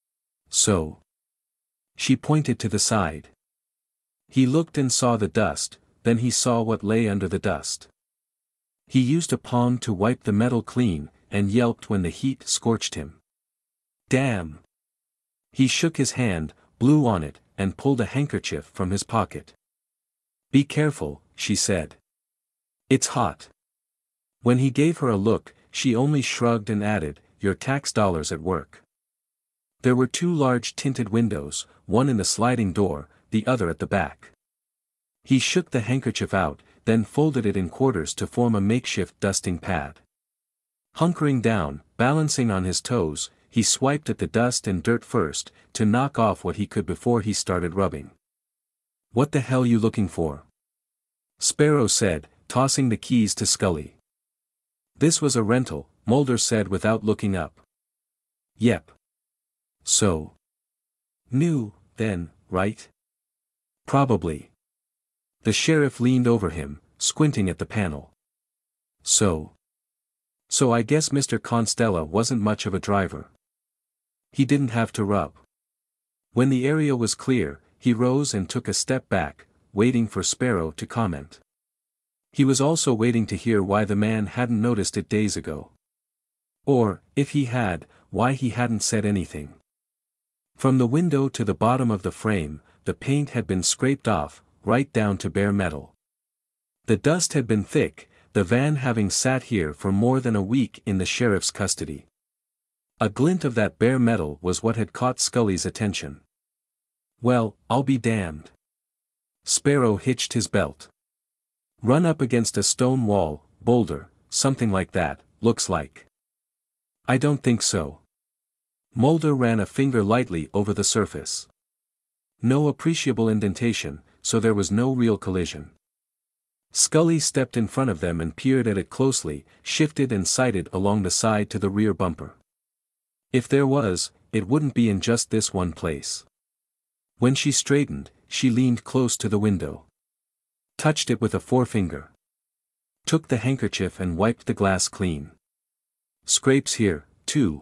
So. She pointed to the side. He looked and saw the dust, then he saw what lay under the dust. He used a palm to wipe the metal clean, and yelped when the heat scorched him. Damn! He shook his hand, blew on it, and pulled a handkerchief from his pocket. Be careful, she said. It's hot. When he gave her a look, she only shrugged and added, your tax dollars at work. There were two large tinted windows, one in the sliding door, the other at the back. He shook the handkerchief out, then folded it in quarters to form a makeshift dusting pad. Hunkering down, balancing on his toes, he swiped at the dust and dirt first, to knock off what he could before he started rubbing. What the hell you looking for? Sparrow said, tossing the keys to Scully. This was a rental, Mulder said without looking up. Yep. So. New, then, right? Probably. The sheriff leaned over him, squinting at the panel. So. So I guess Mister Constella wasn't much of a driver. He didn't have to rub. When the area was clear, he rose and took a step back, waiting for Sparrow to comment. He was also waiting to hear why the man hadn't noticed it days ago. Or, if he had, why he hadn't said anything. From the window to the bottom of the frame, the paint had been scraped off, right down to bare metal. The dust had been thick, the van having sat here for more than a week in the sheriff's custody. A glint of that bare metal was what had caught Scully's attention. Well, I'll be damned. Sparrow hitched his belt. Run up against a stone wall, boulder, something like that, looks like. I don't think so. Mulder ran a finger lightly over the surface. No appreciable indentation, so there was no real collision. Scully stepped in front of them and peered at it closely, shifted and sighted along the side to the rear bumper. If there was, it wouldn't be in just this one place. When she straightened, she leaned close to the window. Touched it with a forefinger. Took the handkerchief and wiped the glass clean. Scrapes here, too.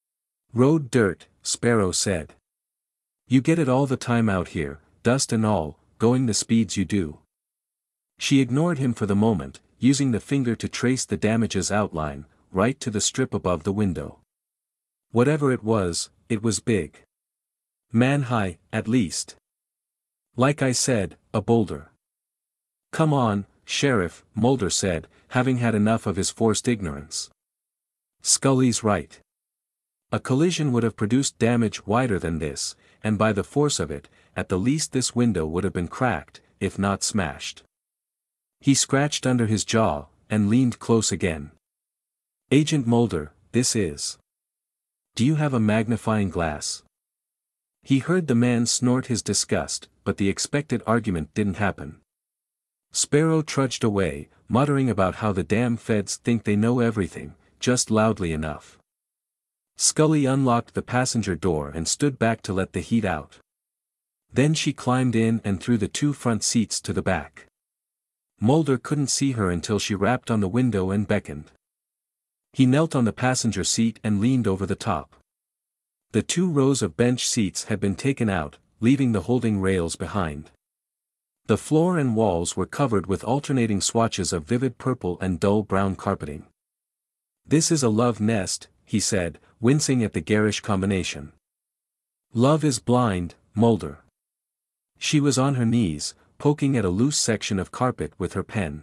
Road dirt, Sparrow said. You get it all the time out here, dust and all, going the speeds you do. She ignored him for the moment, using the finger to trace the damage's outline, right to the strip above the window. Whatever it was, it was big. Man-high, at least. Like I said, a boulder. Come on, Sheriff, Mulder said, having had enough of his forced ignorance. Scully's right. A collision would have produced damage wider than this, and by the force of it, at the least this window would have been cracked, if not smashed. He scratched under his jaw, and leaned close again. Agent Mulder, this is. Do you have a magnifying glass? He heard the man snort his disgust, but the expected argument didn't happen. Sparrow trudged away, muttering about how the damn feds think they know everything, just loudly enough. Scully unlocked the passenger door and stood back to let the heat out. Then she climbed in and threw the two front seats to the back. Mulder couldn't see her until she rapped on the window and beckoned. He knelt on the passenger seat and leaned over the top. The two rows of bench seats had been taken out, leaving the holding rails behind. The floor and walls were covered with alternating swatches of vivid purple and dull brown carpeting. This is a love nest, he said, wincing at the garish combination. Love is blind, Mulder. She was on her knees, poking at a loose section of carpet with her pen.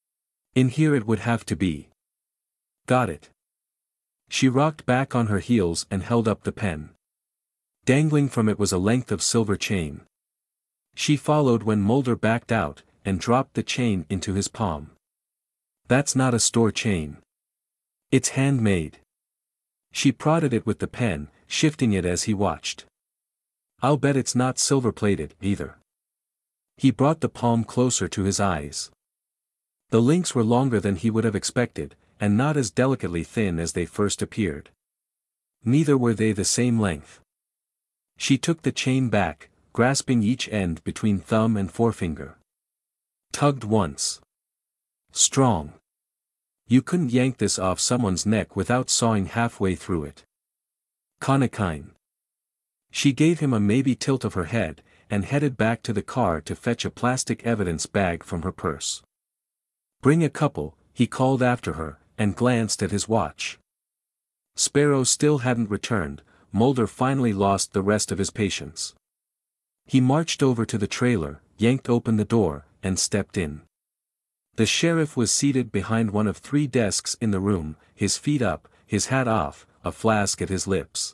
In here it would have to be. Got it. She rocked back on her heels and held up the pen. Dangling from it was a length of silver chain. She followed when Mulder backed out, and dropped the chain into his palm. That's not a store chain. It's handmade. She prodded it with the pen, shifting it as he watched. I'll bet it's not silver-plated, either. He brought the palm closer to his eyes. The links were longer than he would have expected, and not as delicately thin as they first appeared. Neither were they the same length. She took the chain back, grasping each end between thumb and forefinger. Tugged once. Strong. You couldn't yank this off someone's neck without sawing halfway through it. Conakine. She gave him a maybe tilt of her head, and headed back to the car to fetch a plastic evidence bag from her purse. Bring a couple, he called after her, and glanced at his watch. Sparrow still hadn't returned. Mulder finally lost the rest of his patience. He marched over to the trailer, yanked open the door, and stepped in. The sheriff was seated behind one of three desks in the room, his feet up, his hat off, a flask at his lips.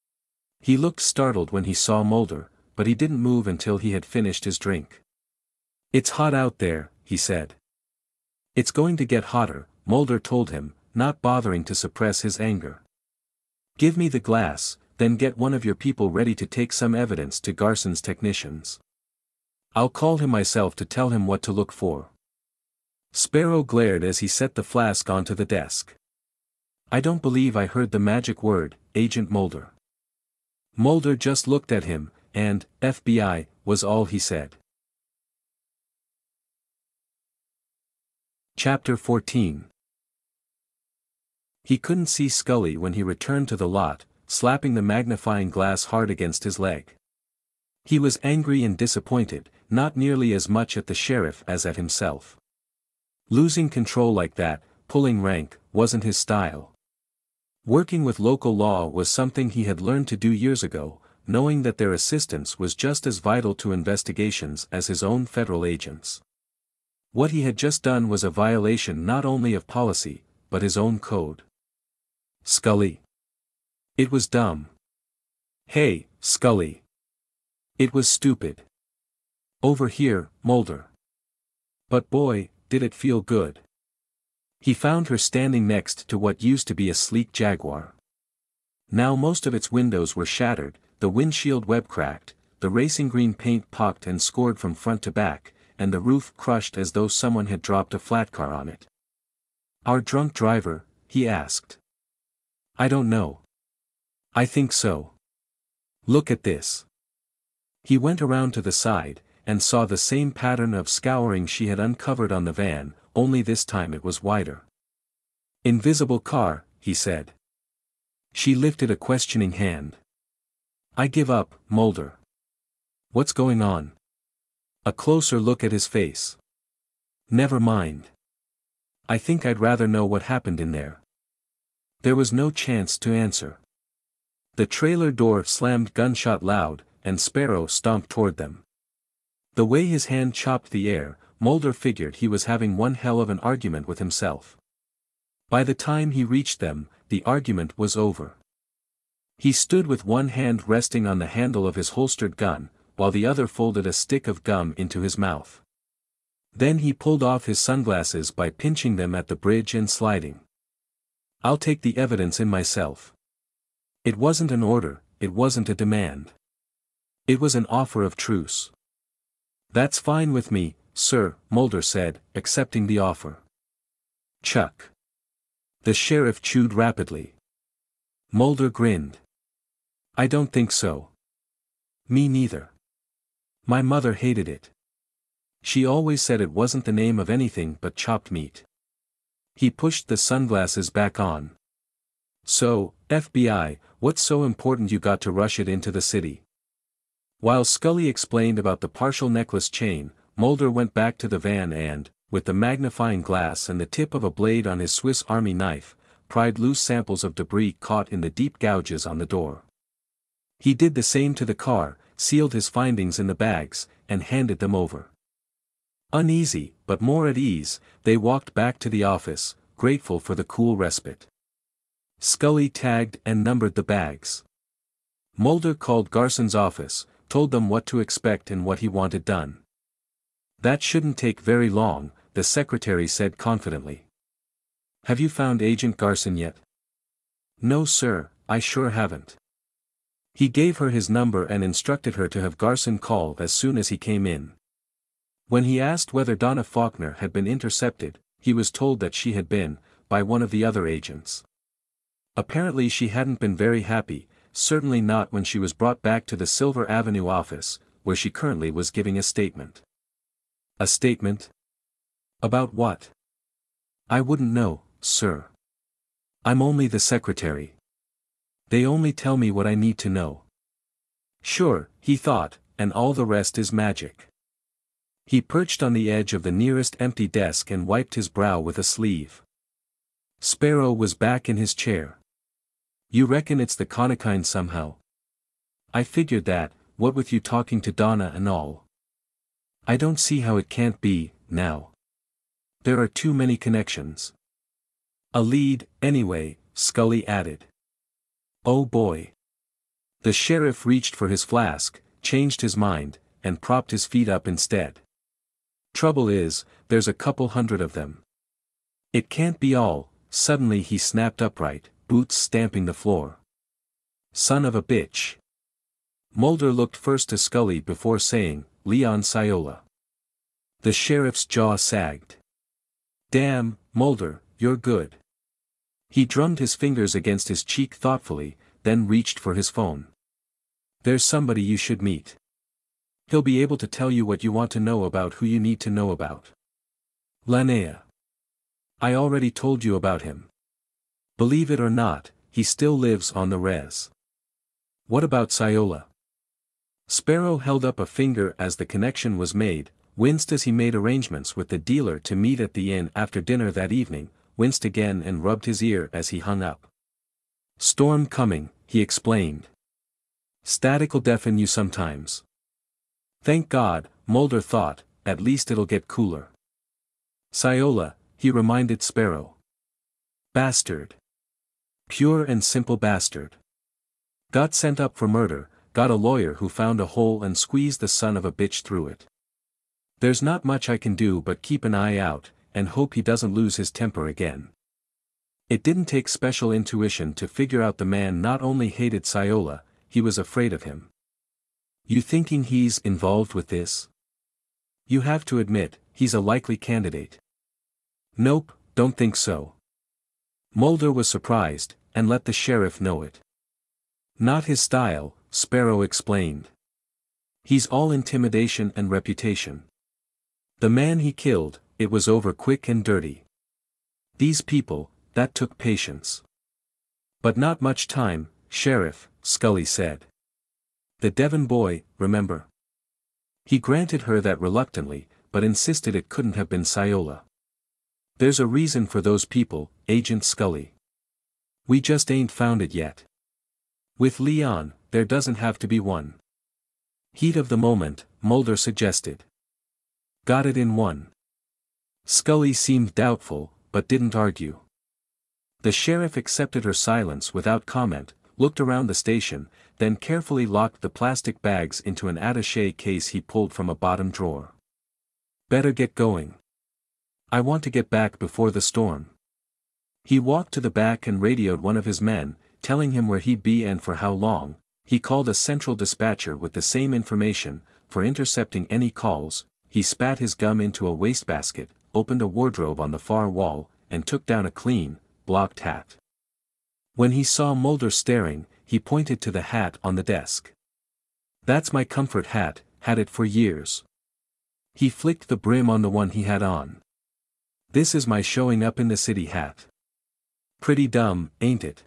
He looked startled when he saw Mulder, but he didn't move until he had finished his drink. It's hot out there, he said. It's going to get hotter, Mulder told him, not bothering to suppress his anger. Give me the glass, then get one of your people ready to take some evidence to Garson's technicians. I'll call him myself to tell him what to look for. Sparrow glared as he set the flask onto the desk. I don't believe I heard the magic word, Agent Mulder. Mulder just looked at him, and, F B I, was all he said. Chapter fourteen. He couldn't see Scully when he returned to the lot, slapping the magnifying glass hard against his leg. He was angry and disappointed, not nearly as much at the sheriff as at himself. Losing control like that, pulling rank, wasn't his style. Working with local law was something he had learned to do years ago, knowing that their assistance was just as vital to investigations as his own federal agents. What he had just done was a violation not only of policy, but his own code. Scully. It was dumb. Hey, Scully. It was stupid. Over here, Mulder. But boy, did it feel good. He found her standing next to what used to be a sleek Jaguar. Now most of its windows were shattered, the windshield web cracked, the racing green paint pocked and scored from front to back, and the roof crushed as though someone had dropped a flat car on it. Our drunk driver, he asked. I don't know. I think so. Look at this. He went around to the side, and saw the same pattern of scouring she had uncovered on the van, only this time it was wider. Invisible car, he said. She lifted a questioning hand. I give up, Mulder. What's going on? A closer look at his face. Never mind. I think I'd rather know what happened in there. There was no chance to answer. The trailer door slammed gunshot loud, and Sparrow stomped toward them. The way his hand chopped the air, Mulder figured he was having one hell of an argument with himself. By the time he reached them, the argument was over. He stood with one hand resting on the handle of his holstered gun, while the other folded a stick of gum into his mouth. Then he pulled off his sunglasses by pinching them at the bridge and sliding. I'll take the evidence in myself. It wasn't an order, it wasn't a demand. It was an offer of truce. That's fine with me, sir, Mulder said, accepting the offer. Chuck. The sheriff chewed rapidly. Mulder grinned. I don't think so. Me neither. My mother hated it. She always said it wasn't the name of anything but chopped meat. He pushed the sunglasses back on. So, F B I, what's so important you got to rush it into the city? While Scully explained about the partial necklace chain, Mulder went back to the van and, with the magnifying glass and the tip of a blade on his Swiss Army knife, pried loose samples of debris caught in the deep gouges on the door. He did the same to the car, sealed his findings in the bags, and handed them over. Uneasy, but more at ease, they walked back to the office, grateful for the cool respite. Scully tagged and numbered the bags. Mulder called Garson's office, told them what to expect and what he wanted done. That shouldn't take very long, the secretary said confidently. Have you found Agent Garson yet? No sir, I sure haven't. He gave her his number and instructed her to have Garson call as soon as he came in. When he asked whether Donna Faulkner had been intercepted, he was told that she had been, by one of the other agents. Apparently she hadn't been very happy, certainly not when she was brought back to the Silver Avenue office, where she currently was giving a statement. A statement? About what? I wouldn't know, sir. I'm only the secretary. They only tell me what I need to know. Sure, he thought, and all the rest is magic. He perched on the edge of the nearest empty desk and wiped his brow with a sleeve. Sparrow was back in his chair. You reckon it's the Conakine somehow? I figured that, what with you talking to Donna and all. I don't see how it can't be, now. There are too many connections. A lead, anyway, Scully added. Oh boy. The sheriff reached for his flask, changed his mind, and propped his feet up instead. Trouble is, there's a couple hundred of them. It can't be all. Suddenly he snapped upright, boots stamping the floor. Son of a bitch. Mulder looked first to Scully before saying, Leon Ciola. The sheriff's jaw sagged. Damn, Mulder, you're good. He drummed his fingers against his cheek thoughtfully, then reached for his phone. There's somebody you should meet. He'll be able to tell you what you want to know about who you need to know about. Lanea. I already told you about him. Believe it or not, he still lives on the res. What about Syola? Sparrow held up a finger as the connection was made, winced as he made arrangements with the dealer to meet at the inn after dinner that evening, winced again and rubbed his ear as he hung up. Storm coming, he explained. Static'll deafen you sometimes. Thank God, Mulder thought, at least it'll get cooler. Syola, he reminded Sparrow. Bastard. Pure and simple bastard. Got sent up for murder, got a lawyer who found a hole and squeezed the son of a bitch through it. There's not much I can do but keep an eye out, and hope he doesn't lose his temper again. It didn't take special intuition to figure out the man not only hated Syola, he was afraid of him. You thinking he's involved with this? You have to admit, he's a likely candidate. Nope, don't think so. Mulder was surprised, and let the sheriff know it. Not his style, Sparrow explained. He's all intimidation and reputation. The man he killed, it was over quick and dirty. These people, that took patience. But not much time, Sheriff, Scully said. The Devon boy, remember? He granted her that reluctantly, but insisted it couldn't have been Syola. There's a reason for those people, Agent Scully. We just ain't found it yet. With Leon, there doesn't have to be one. Heat of the moment, Mulder suggested. Got it in one. Scully seemed doubtful, but didn't argue. The sheriff accepted her silence without comment, looked around the station, then carefully locked the plastic bags into an attaché case he pulled from a bottom drawer. Better get going. I want to get back before the storm. He walked to the back and radioed one of his men, telling him where he'd be and for how long. He called a central dispatcher with the same information, for intercepting any calls. He spat his gum into a wastebasket, opened a wardrobe on the far wall, and took down a clean, blocked hat. When he saw Mulder staring, he pointed to the hat on the desk. That's my comfort hat, had it for years. He flicked the brim on the one he had on. This is my showing up in the city hat. Pretty dumb, ain't it?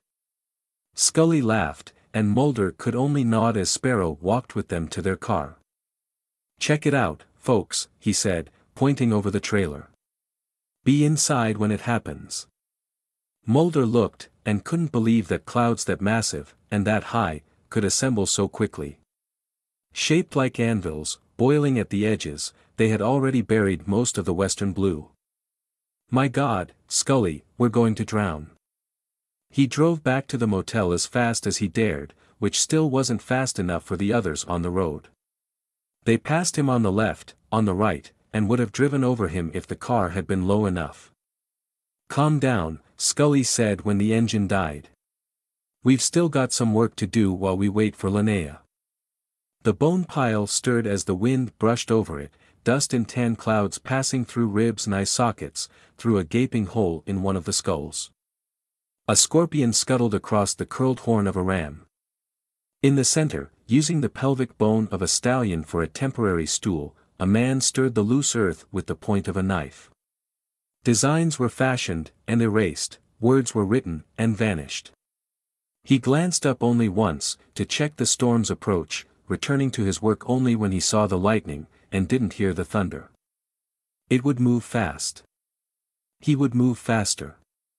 Scully laughed, and Mulder could only nod as Sparrow walked with them to their car. Check it out, folks, he said, pointing over the trailer. Be inside when it happens. Mulder looked, and couldn't believe that clouds that massive, and that high, could assemble so quickly. Shaped like anvils, boiling at the edges, they had already buried most of the western blue. My God, Scully, we're going to drown. He drove back to the motel as fast as he dared, which still wasn't fast enough for the others on the road. They passed him on the left, on the right, and would have driven over him if the car had been low enough. Calm down, Scully said when the engine died. We've still got some work to do while we wait for Linnea. The bone pile stirred as the wind brushed over it, dust and tan clouds passing through ribs and eye sockets, through a gaping hole in one of the skulls. A scorpion scuttled across the curled horn of a ram. In the center, using the pelvic bone of a stallion for a temporary stool, a man stirred the loose earth with the point of a knife. Designs were fashioned, and erased, words were written, and vanished. He glanced up only once, to check the storm's approach, returning to his work only when he saw the lightning, and didn't hear the thunder. It would move fast. He would move faster.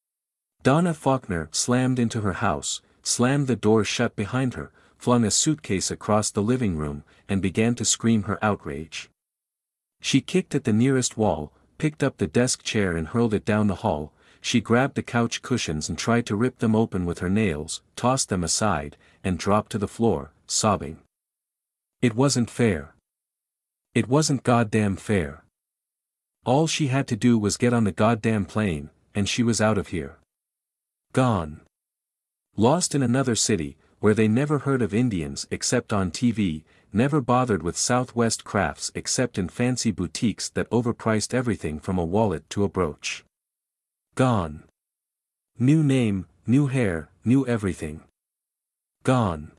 Donna Faulkner slammed into her house, slammed the door shut behind her, flung a suitcase across the living room, and began to scream her outrage. She kicked at the nearest wall, picked up the desk chair and hurled it down the hall. She grabbed the couch cushions and tried to rip them open with her nails, tossed them aside, and dropped to the floor, sobbing. It wasn't fair. It wasn't goddamn fair. All she had to do was get on the goddamn plane, and she was out of here. Gone. Lost in another city, where they never heard of Indians except on T V, never bothered with Southwest crafts except in fancy boutiques that overpriced everything from a wallet to a brooch. Gone. New name, new hair, new everything. Gone.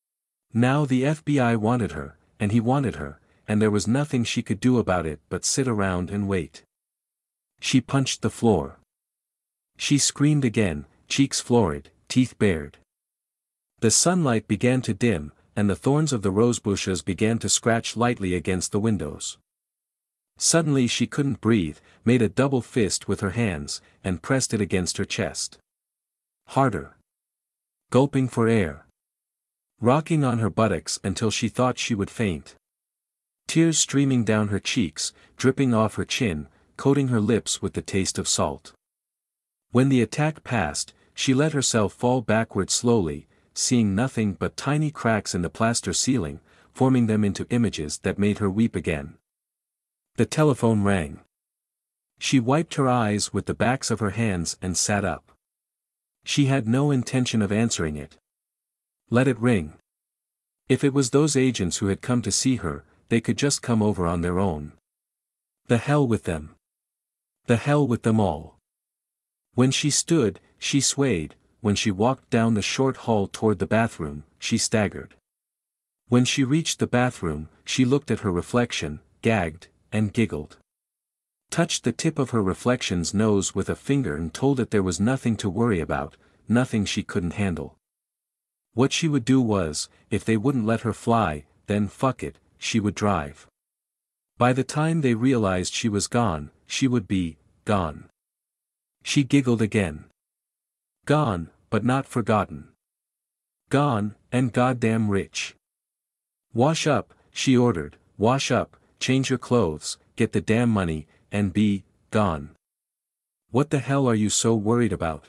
Now the F B I wanted her, and he wanted her, and there was nothing she could do about it but sit around and wait. She punched the floor. She screamed again, cheeks florid, teeth bared. The sunlight began to dim, and the thorns of the rose bushes began to scratch lightly against the windows. Suddenly she couldn't breathe, made a double fist with her hands, and pressed it against her chest. Harder. Gulping for air. Rocking on her buttocks until she thought she would faint. Tears streaming down her cheeks, dripping off her chin, coating her lips with the taste of salt. When the attack passed, she let herself fall backward slowly, seeing nothing but tiny cracks in the plaster ceiling, forming them into images that made her weep again. The telephone rang. She wiped her eyes with the backs of her hands and sat up. She had no intention of answering it. Let it ring. If it was those agents who had come to see her, they could just come over on their own. The hell with them. The hell with them all. When she stood, she swayed. When she walked down the short hall toward the bathroom, she staggered. When she reached the bathroom, she looked at her reflection, gagged, and giggled. Touched the tip of her reflection's nose with a finger and told it there was nothing to worry about, nothing she couldn't handle. What she would do was, if they wouldn't let her fly, then fuck it, she would drive. By the time they realized she was gone, she would be gone. She giggled again. Gone, but not forgotten. Gone, and goddamn rich. Wash up, she ordered, wash up, change your clothes, get the damn money, and be gone. What the hell are you so worried about?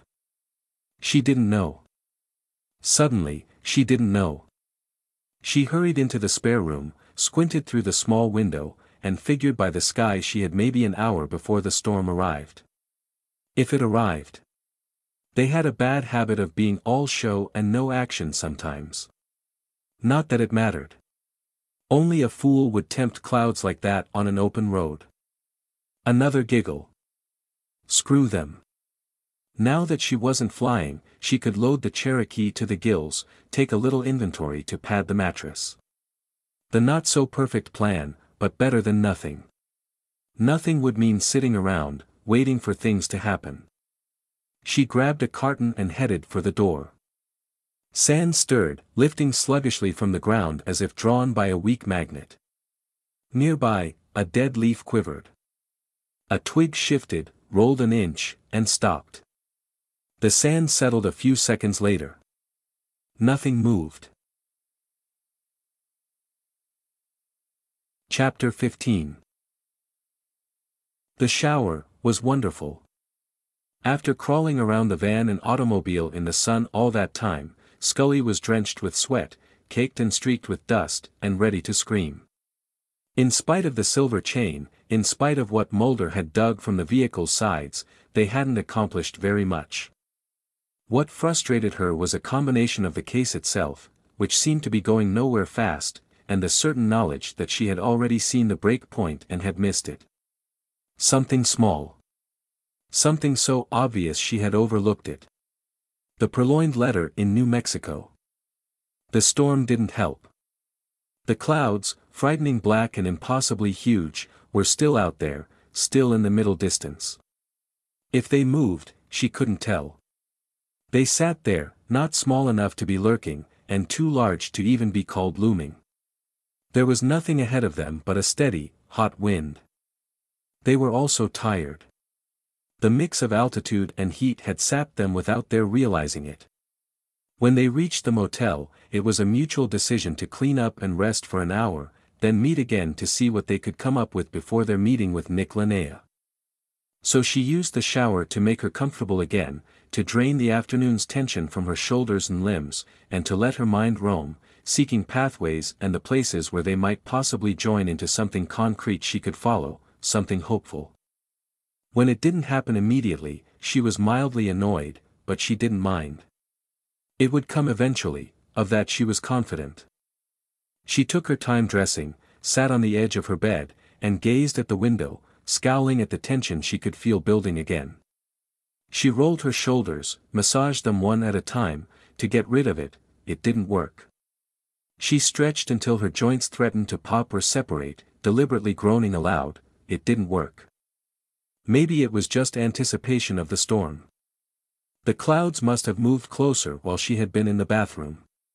She didn't know. Suddenly, she didn't know. She hurried into the spare room, squinted through the small window, and figured by the sky she had maybe an hour before the storm arrived. If it arrived. They had a bad habit of being all show and no action sometimes. Not that it mattered. Only a fool would tempt clouds like that on an open road. Another giggle. Screw them. Now that she wasn't flying, she could load the Cherokee to the gills, take a little inventory to pad the mattress. The not-so-perfect plan, but better than nothing. Nothing would mean sitting around, waiting for things to happen. She grabbed a carton and headed for the door. Sand stirred, lifting sluggishly from the ground as if drawn by a weak magnet. Nearby, a dead leaf quivered. A twig shifted, rolled an inch, and stopped. The sand settled a few seconds later. Nothing moved. Chapter fifteen. The shower was wonderful. After crawling around the van and automobile in the sun all that time, Scully was drenched with sweat, caked and streaked with dust, and ready to scream. In spite of the silver chain, in spite of what Mulder had dug from the vehicle's sides, they hadn't accomplished very much. What frustrated her was a combination of the case itself, which seemed to be going nowhere fast, and the certain knowledge that she had already seen the break point and had missed it. Something small. Something so obvious she had overlooked it. The purloined letter in New Mexico. The storm didn't help. The clouds, frightening black and impossibly huge, were still out there, still in the middle distance. If they moved, she couldn't tell. They sat there, not small enough to be lurking, and too large to even be called looming. There was nothing ahead of them but a steady, hot wind. They were also tired. The mix of altitude and heat had sapped them without their realizing it. When they reached the motel, it was a mutual decision to clean up and rest for an hour, then meet again to see what they could come up with before their meeting with Nick Linnea. So she used the shower to make her comfortable again, to drain the afternoon's tension from her shoulders and limbs, and to let her mind roam, seeking pathways and the places where they might possibly join into something concrete she could follow, something hopeful. When it didn't happen immediately, she was mildly annoyed, but she didn't mind. It would come eventually, of that she was confident. She took her time dressing, sat on the edge of her bed, and gazed at the window, scowling at the tension she could feel building again. She rolled her shoulders, massaged them one at a time, to get rid of it. It didn't work. She stretched until her joints threatened to pop or separate, deliberately groaning aloud. It didn't work. Maybe it was just anticipation of the storm. The clouds must have moved closer while she had been in the bathroom.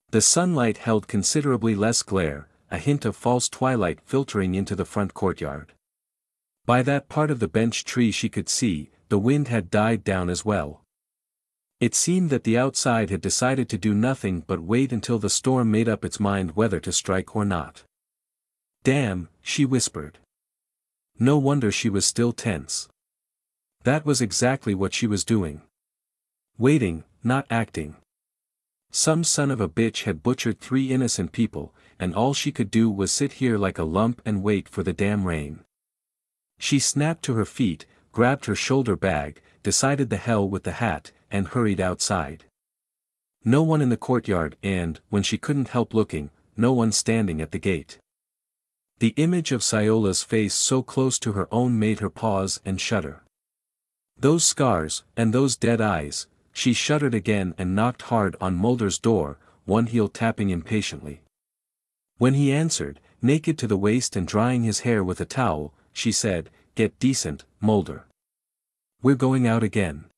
The sunlight held considerably less glare, a hint of false twilight filtering into the front courtyard. By that part of the bench tree she could see, the wind had died down as well. It seemed that the outside had decided to do nothing but wait until the storm made up its mind whether to strike or not. "Damn," she whispered. No wonder she was still tense. That was exactly what she was doing. Waiting, not acting. Some son of a bitch had butchered three innocent people, and all she could do was sit here like a lump and wait for the damn rain. She snapped to her feet, grabbed her shoulder bag, decided the hell with the hat, and hurried outside. No one in the courtyard and, when she couldn't help looking, no one standing at the gate. The image of Siola's face so close to her own made her pause and shudder. Those scars, and those dead eyes. She shuddered again and knocked hard on Mulder's door, one heel tapping impatiently. When he answered, naked to the waist and drying his hair with a towel, she said, "Get decent, Mulder. We're going out again."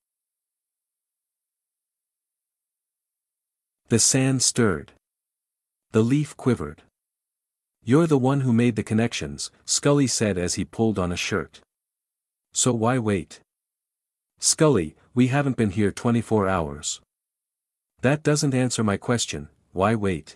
The sand stirred. The leaf quivered. "You're the one who made the connections," Scully said as he pulled on a shirt. "So why wait?" "Scully, we haven't been here twenty-four hours. That doesn't answer my question, why wait?"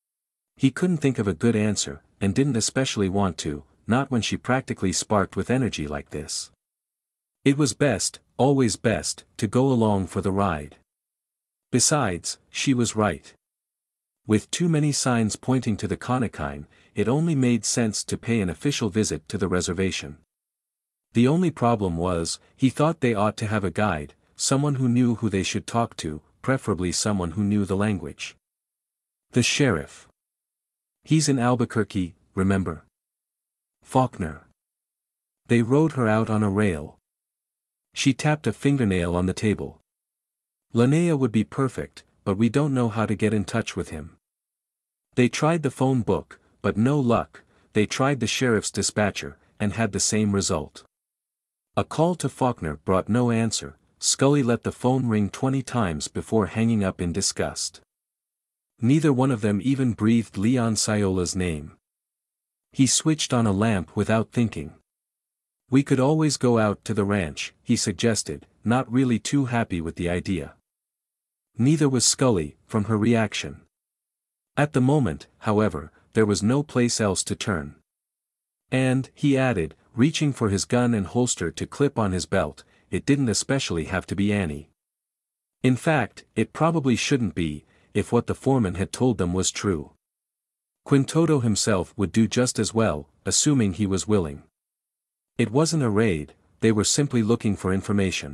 He couldn't think of a good answer, and didn't especially want to, not when she practically sparked with energy like this. It was best, always best, to go along for the ride. Besides, she was right. With too many signs pointing to the Konakine, it only made sense to pay an official visit to the reservation. The only problem was, he thought they ought to have a guide, someone who knew who they should talk to, preferably someone who knew the language. The sheriff. He's in Albuquerque, remember? Faulkner. They rode her out on a rail. She tapped a fingernail on the table. Linnea would be perfect, but we don't know how to get in touch with him. They tried the phone book, but no luck. They tried the sheriff's dispatcher, and had the same result. A call to Faulkner brought no answer. Scully let the phone ring twenty times before hanging up in disgust. Neither one of them even breathed Leon Siola's name. He switched on a lamp without thinking. "We could always go out to the ranch," he suggested, not really too happy with the idea. Neither was Scully, from her reaction. At the moment, however, there was no place else to turn. And, he added, reaching for his gun and holster to clip on his belt, it didn't especially have to be Annie. In fact, it probably shouldn't be, if what the foreman had told them was true. Quintoto himself would do just as well, assuming he was willing. It wasn't a raid, they were simply looking for information.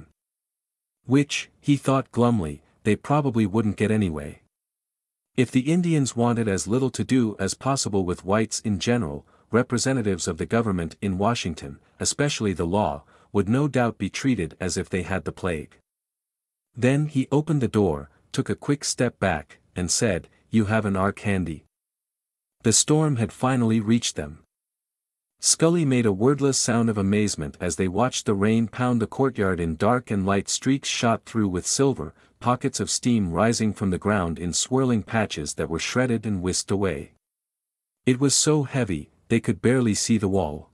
Which, he thought glumly, they probably wouldn't get anyway. If the Indians wanted as little to do as possible with whites in general, representatives of the government in Washington, especially the law, would no doubt be treated as if they had the plague. Then he opened the door, took a quick step back, and said, "You have an arc handy?" The storm had finally reached them. Scully made a wordless sound of amazement as they watched the rain pound the courtyard in dark and light streaks shot through with silver, pockets of steam rising from the ground in swirling patches that were shredded and whisked away. It was so heavy, they could barely see the wall.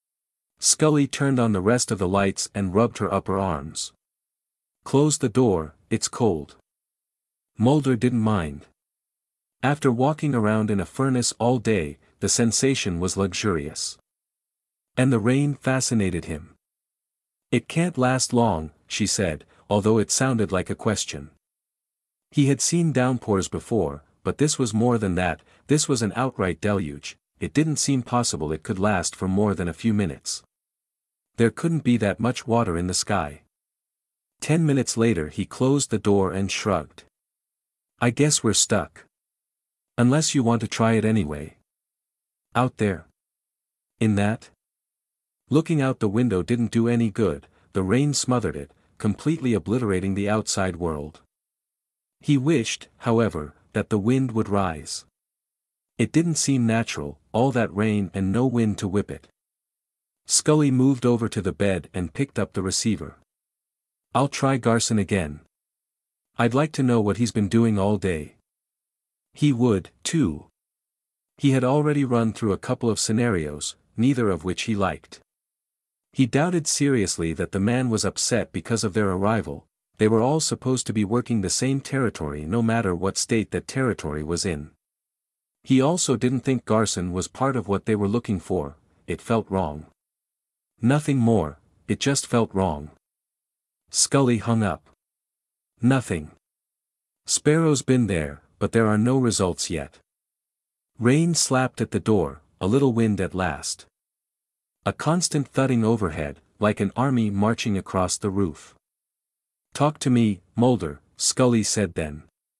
Scully turned on the rest of the lights and rubbed her upper arms. "Close the door, it's cold." Mulder didn't mind. After walking around in a furnace all day, the sensation was luxurious. And the rain fascinated him. "It can't last long," she said, although it sounded like a question. He had seen downpours before, but this was more than that. This was an outright deluge. It didn't seem possible it could last for more than a few minutes. There couldn't be that much water in the sky. Ten minutes later he closed the door and shrugged. "I guess we're stuck. Unless you want to try it anyway." "Out there?" "In that?" Looking out the window didn't do any good, the rain smothered it, completely obliterating the outside world. He wished, however, that the wind would rise. It didn't seem natural, all that rain and no wind to whip it. Scully moved over to the bed and picked up the receiver. "I'll try Garson again. I'd like to know what he's been doing all day." He would, too. He had already run through a couple of scenarios, neither of which he liked. He doubted seriously that the man was upset because of their arrival. They were all supposed to be working the same territory no matter what state that territory was in. He also didn't think Garson was part of what they were looking for. It felt wrong. Nothing more, it just felt wrong. Scully hung up. Nothing. Sparrow's been there, but there are no results yet. Rain slapped at the door, a little wind at last. A constant thudding overhead, like an army marching across the roof. "Talk to me, Mulder," Scully said then.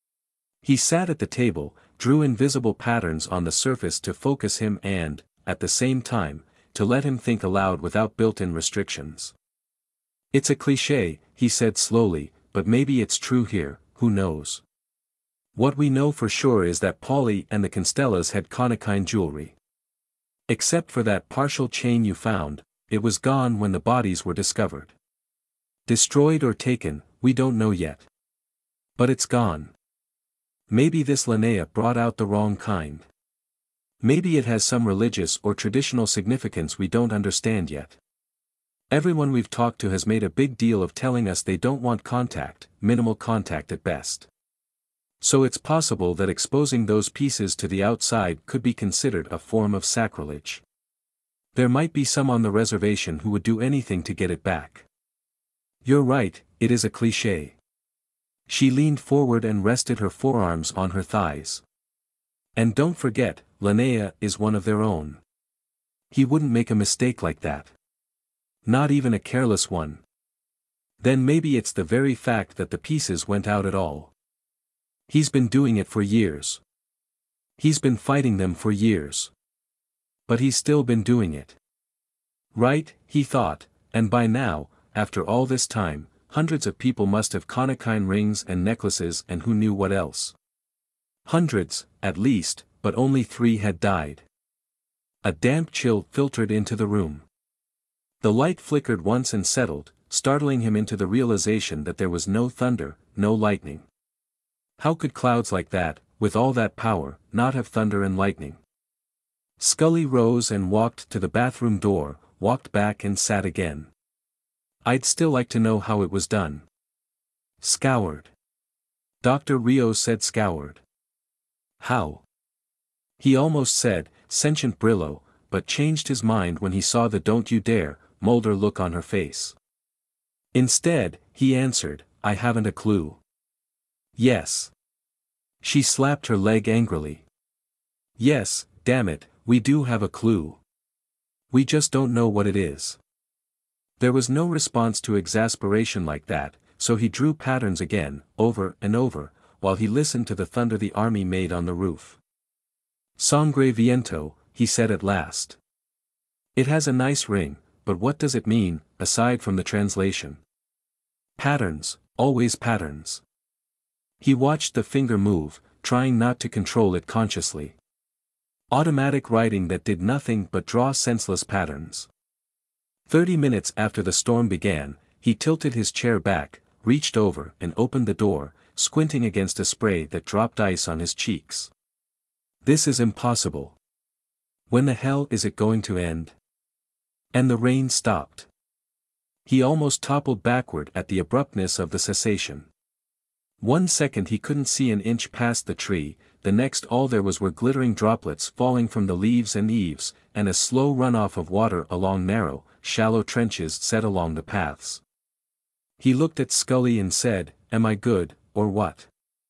He sat at the table, drew invisible patterns on the surface to focus him and, at the same time, to let him think aloud without built-in restrictions. "It's a cliché," he said slowly, "but maybe it's true here, who knows? What we know for sure is that Polly and the Constellas had Konakine jewelry. Except for that partial chain you found, it was gone when the bodies were discovered. Destroyed or taken, we don't know yet. But it's gone. Maybe this Linnea brought out the wrong kind. Maybe it has some religious or traditional significance we don't understand yet. Everyone we've talked to has made a big deal of telling us they don't want contact, minimal contact at best. So it's possible that exposing those pieces to the outside could be considered a form of sacrilege. There might be some on the reservation who would do anything to get it back. You're right, it is a cliché." She leaned forward and rested her forearms on her thighs. "And don't forget, Linnea is one of their own. He wouldn't make a mistake like that. Not even a careless one. Then maybe it's the very fact that the pieces went out at all. He's been doing it for years. He's been fighting them for years. But he's still been doing it. Right, he thought, and by now, after all this time, hundreds of people must have Konakine rings and necklaces and who knew what else. Hundreds, at least, but only three had died. A damp chill filtered into the room. The light flickered once and settled, startling him into the realization that there was no thunder, no lightning. How could clouds like that, with all that power, not have thunder and lightning? Scully rose and walked to the bathroom door, walked back and sat again. "I'd still like to know how it was done." "Scoured." Doctor Rio said scoured. "How?" He almost said, sentient Brillo, but changed his mind when he saw the "don't you dare" Mulder look on her face. Instead, he answered, "I haven't a clue." "Yes." She slapped her leg angrily. "Yes, damn it, we do have a clue. We just don't know what it is." There was no response to exasperation like that, so he drew patterns again, over and over, while he listened to the thunder the army made on the roof. "Sangre viento," he said at last. "It has a nice ring, but what does it mean, aside from the translation?" "Patterns, always patterns." He watched the finger move, trying not to control it consciously. Automatic writing that did nothing but draw senseless patterns. Thirty minutes after the storm began, he tilted his chair back, reached over and opened the door, squinting against a spray that dropped ice on his cheeks. "This is impossible. When the hell is it going to end?" And the rain stopped. He almost toppled backward at the abruptness of the cessation. One second he couldn't see an inch past the tree, the next all there was were glittering droplets falling from the leaves and eaves, and a slow runoff of water along narrow, shallow trenches set along the paths. He looked at Scully and said, "Am I good, or what?"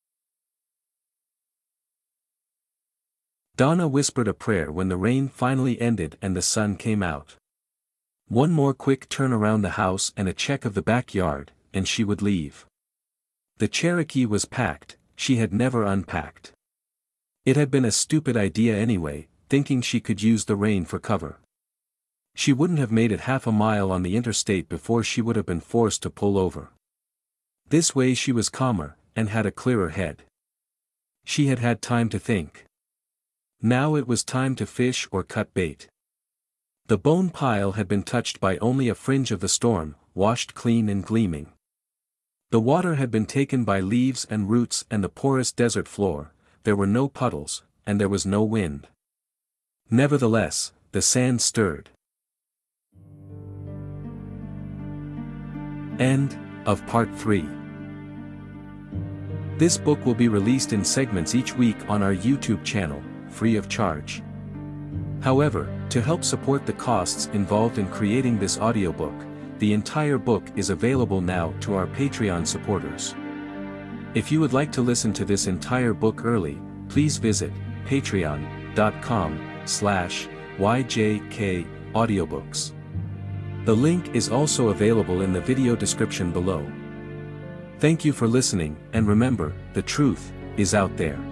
Donna whispered a prayer when the rain finally ended and the sun came out. One more quick turn around the house and a check of the backyard, and she would leave. The Cherokee was packed, she had never unpacked. It had been a stupid idea anyway, thinking she could use the rain for cover. She wouldn't have made it half a mile on the interstate before she would have been forced to pull over. This way she was calmer, and had a clearer head. She had had time to think. Now it was time to fish or cut bait. The bone pile had been touched by only a fringe of the storm, washed clean and gleaming. The water had been taken by leaves and roots and the porous desert floor, there were no puddles, and there was no wind. Nevertheless, the sand stirred. End of Part three. This book will be released in segments each week on our YouTube channel, free of charge. However, to help support the costs involved in creating this audiobook, the entire book is available now to our Patreon supporters. If you would like to listen to this entire book early, please visit patreon dot com slash Y J K audiobooks. The link is also available in the video description below. Thank you for listening, and remember, the truth is out there.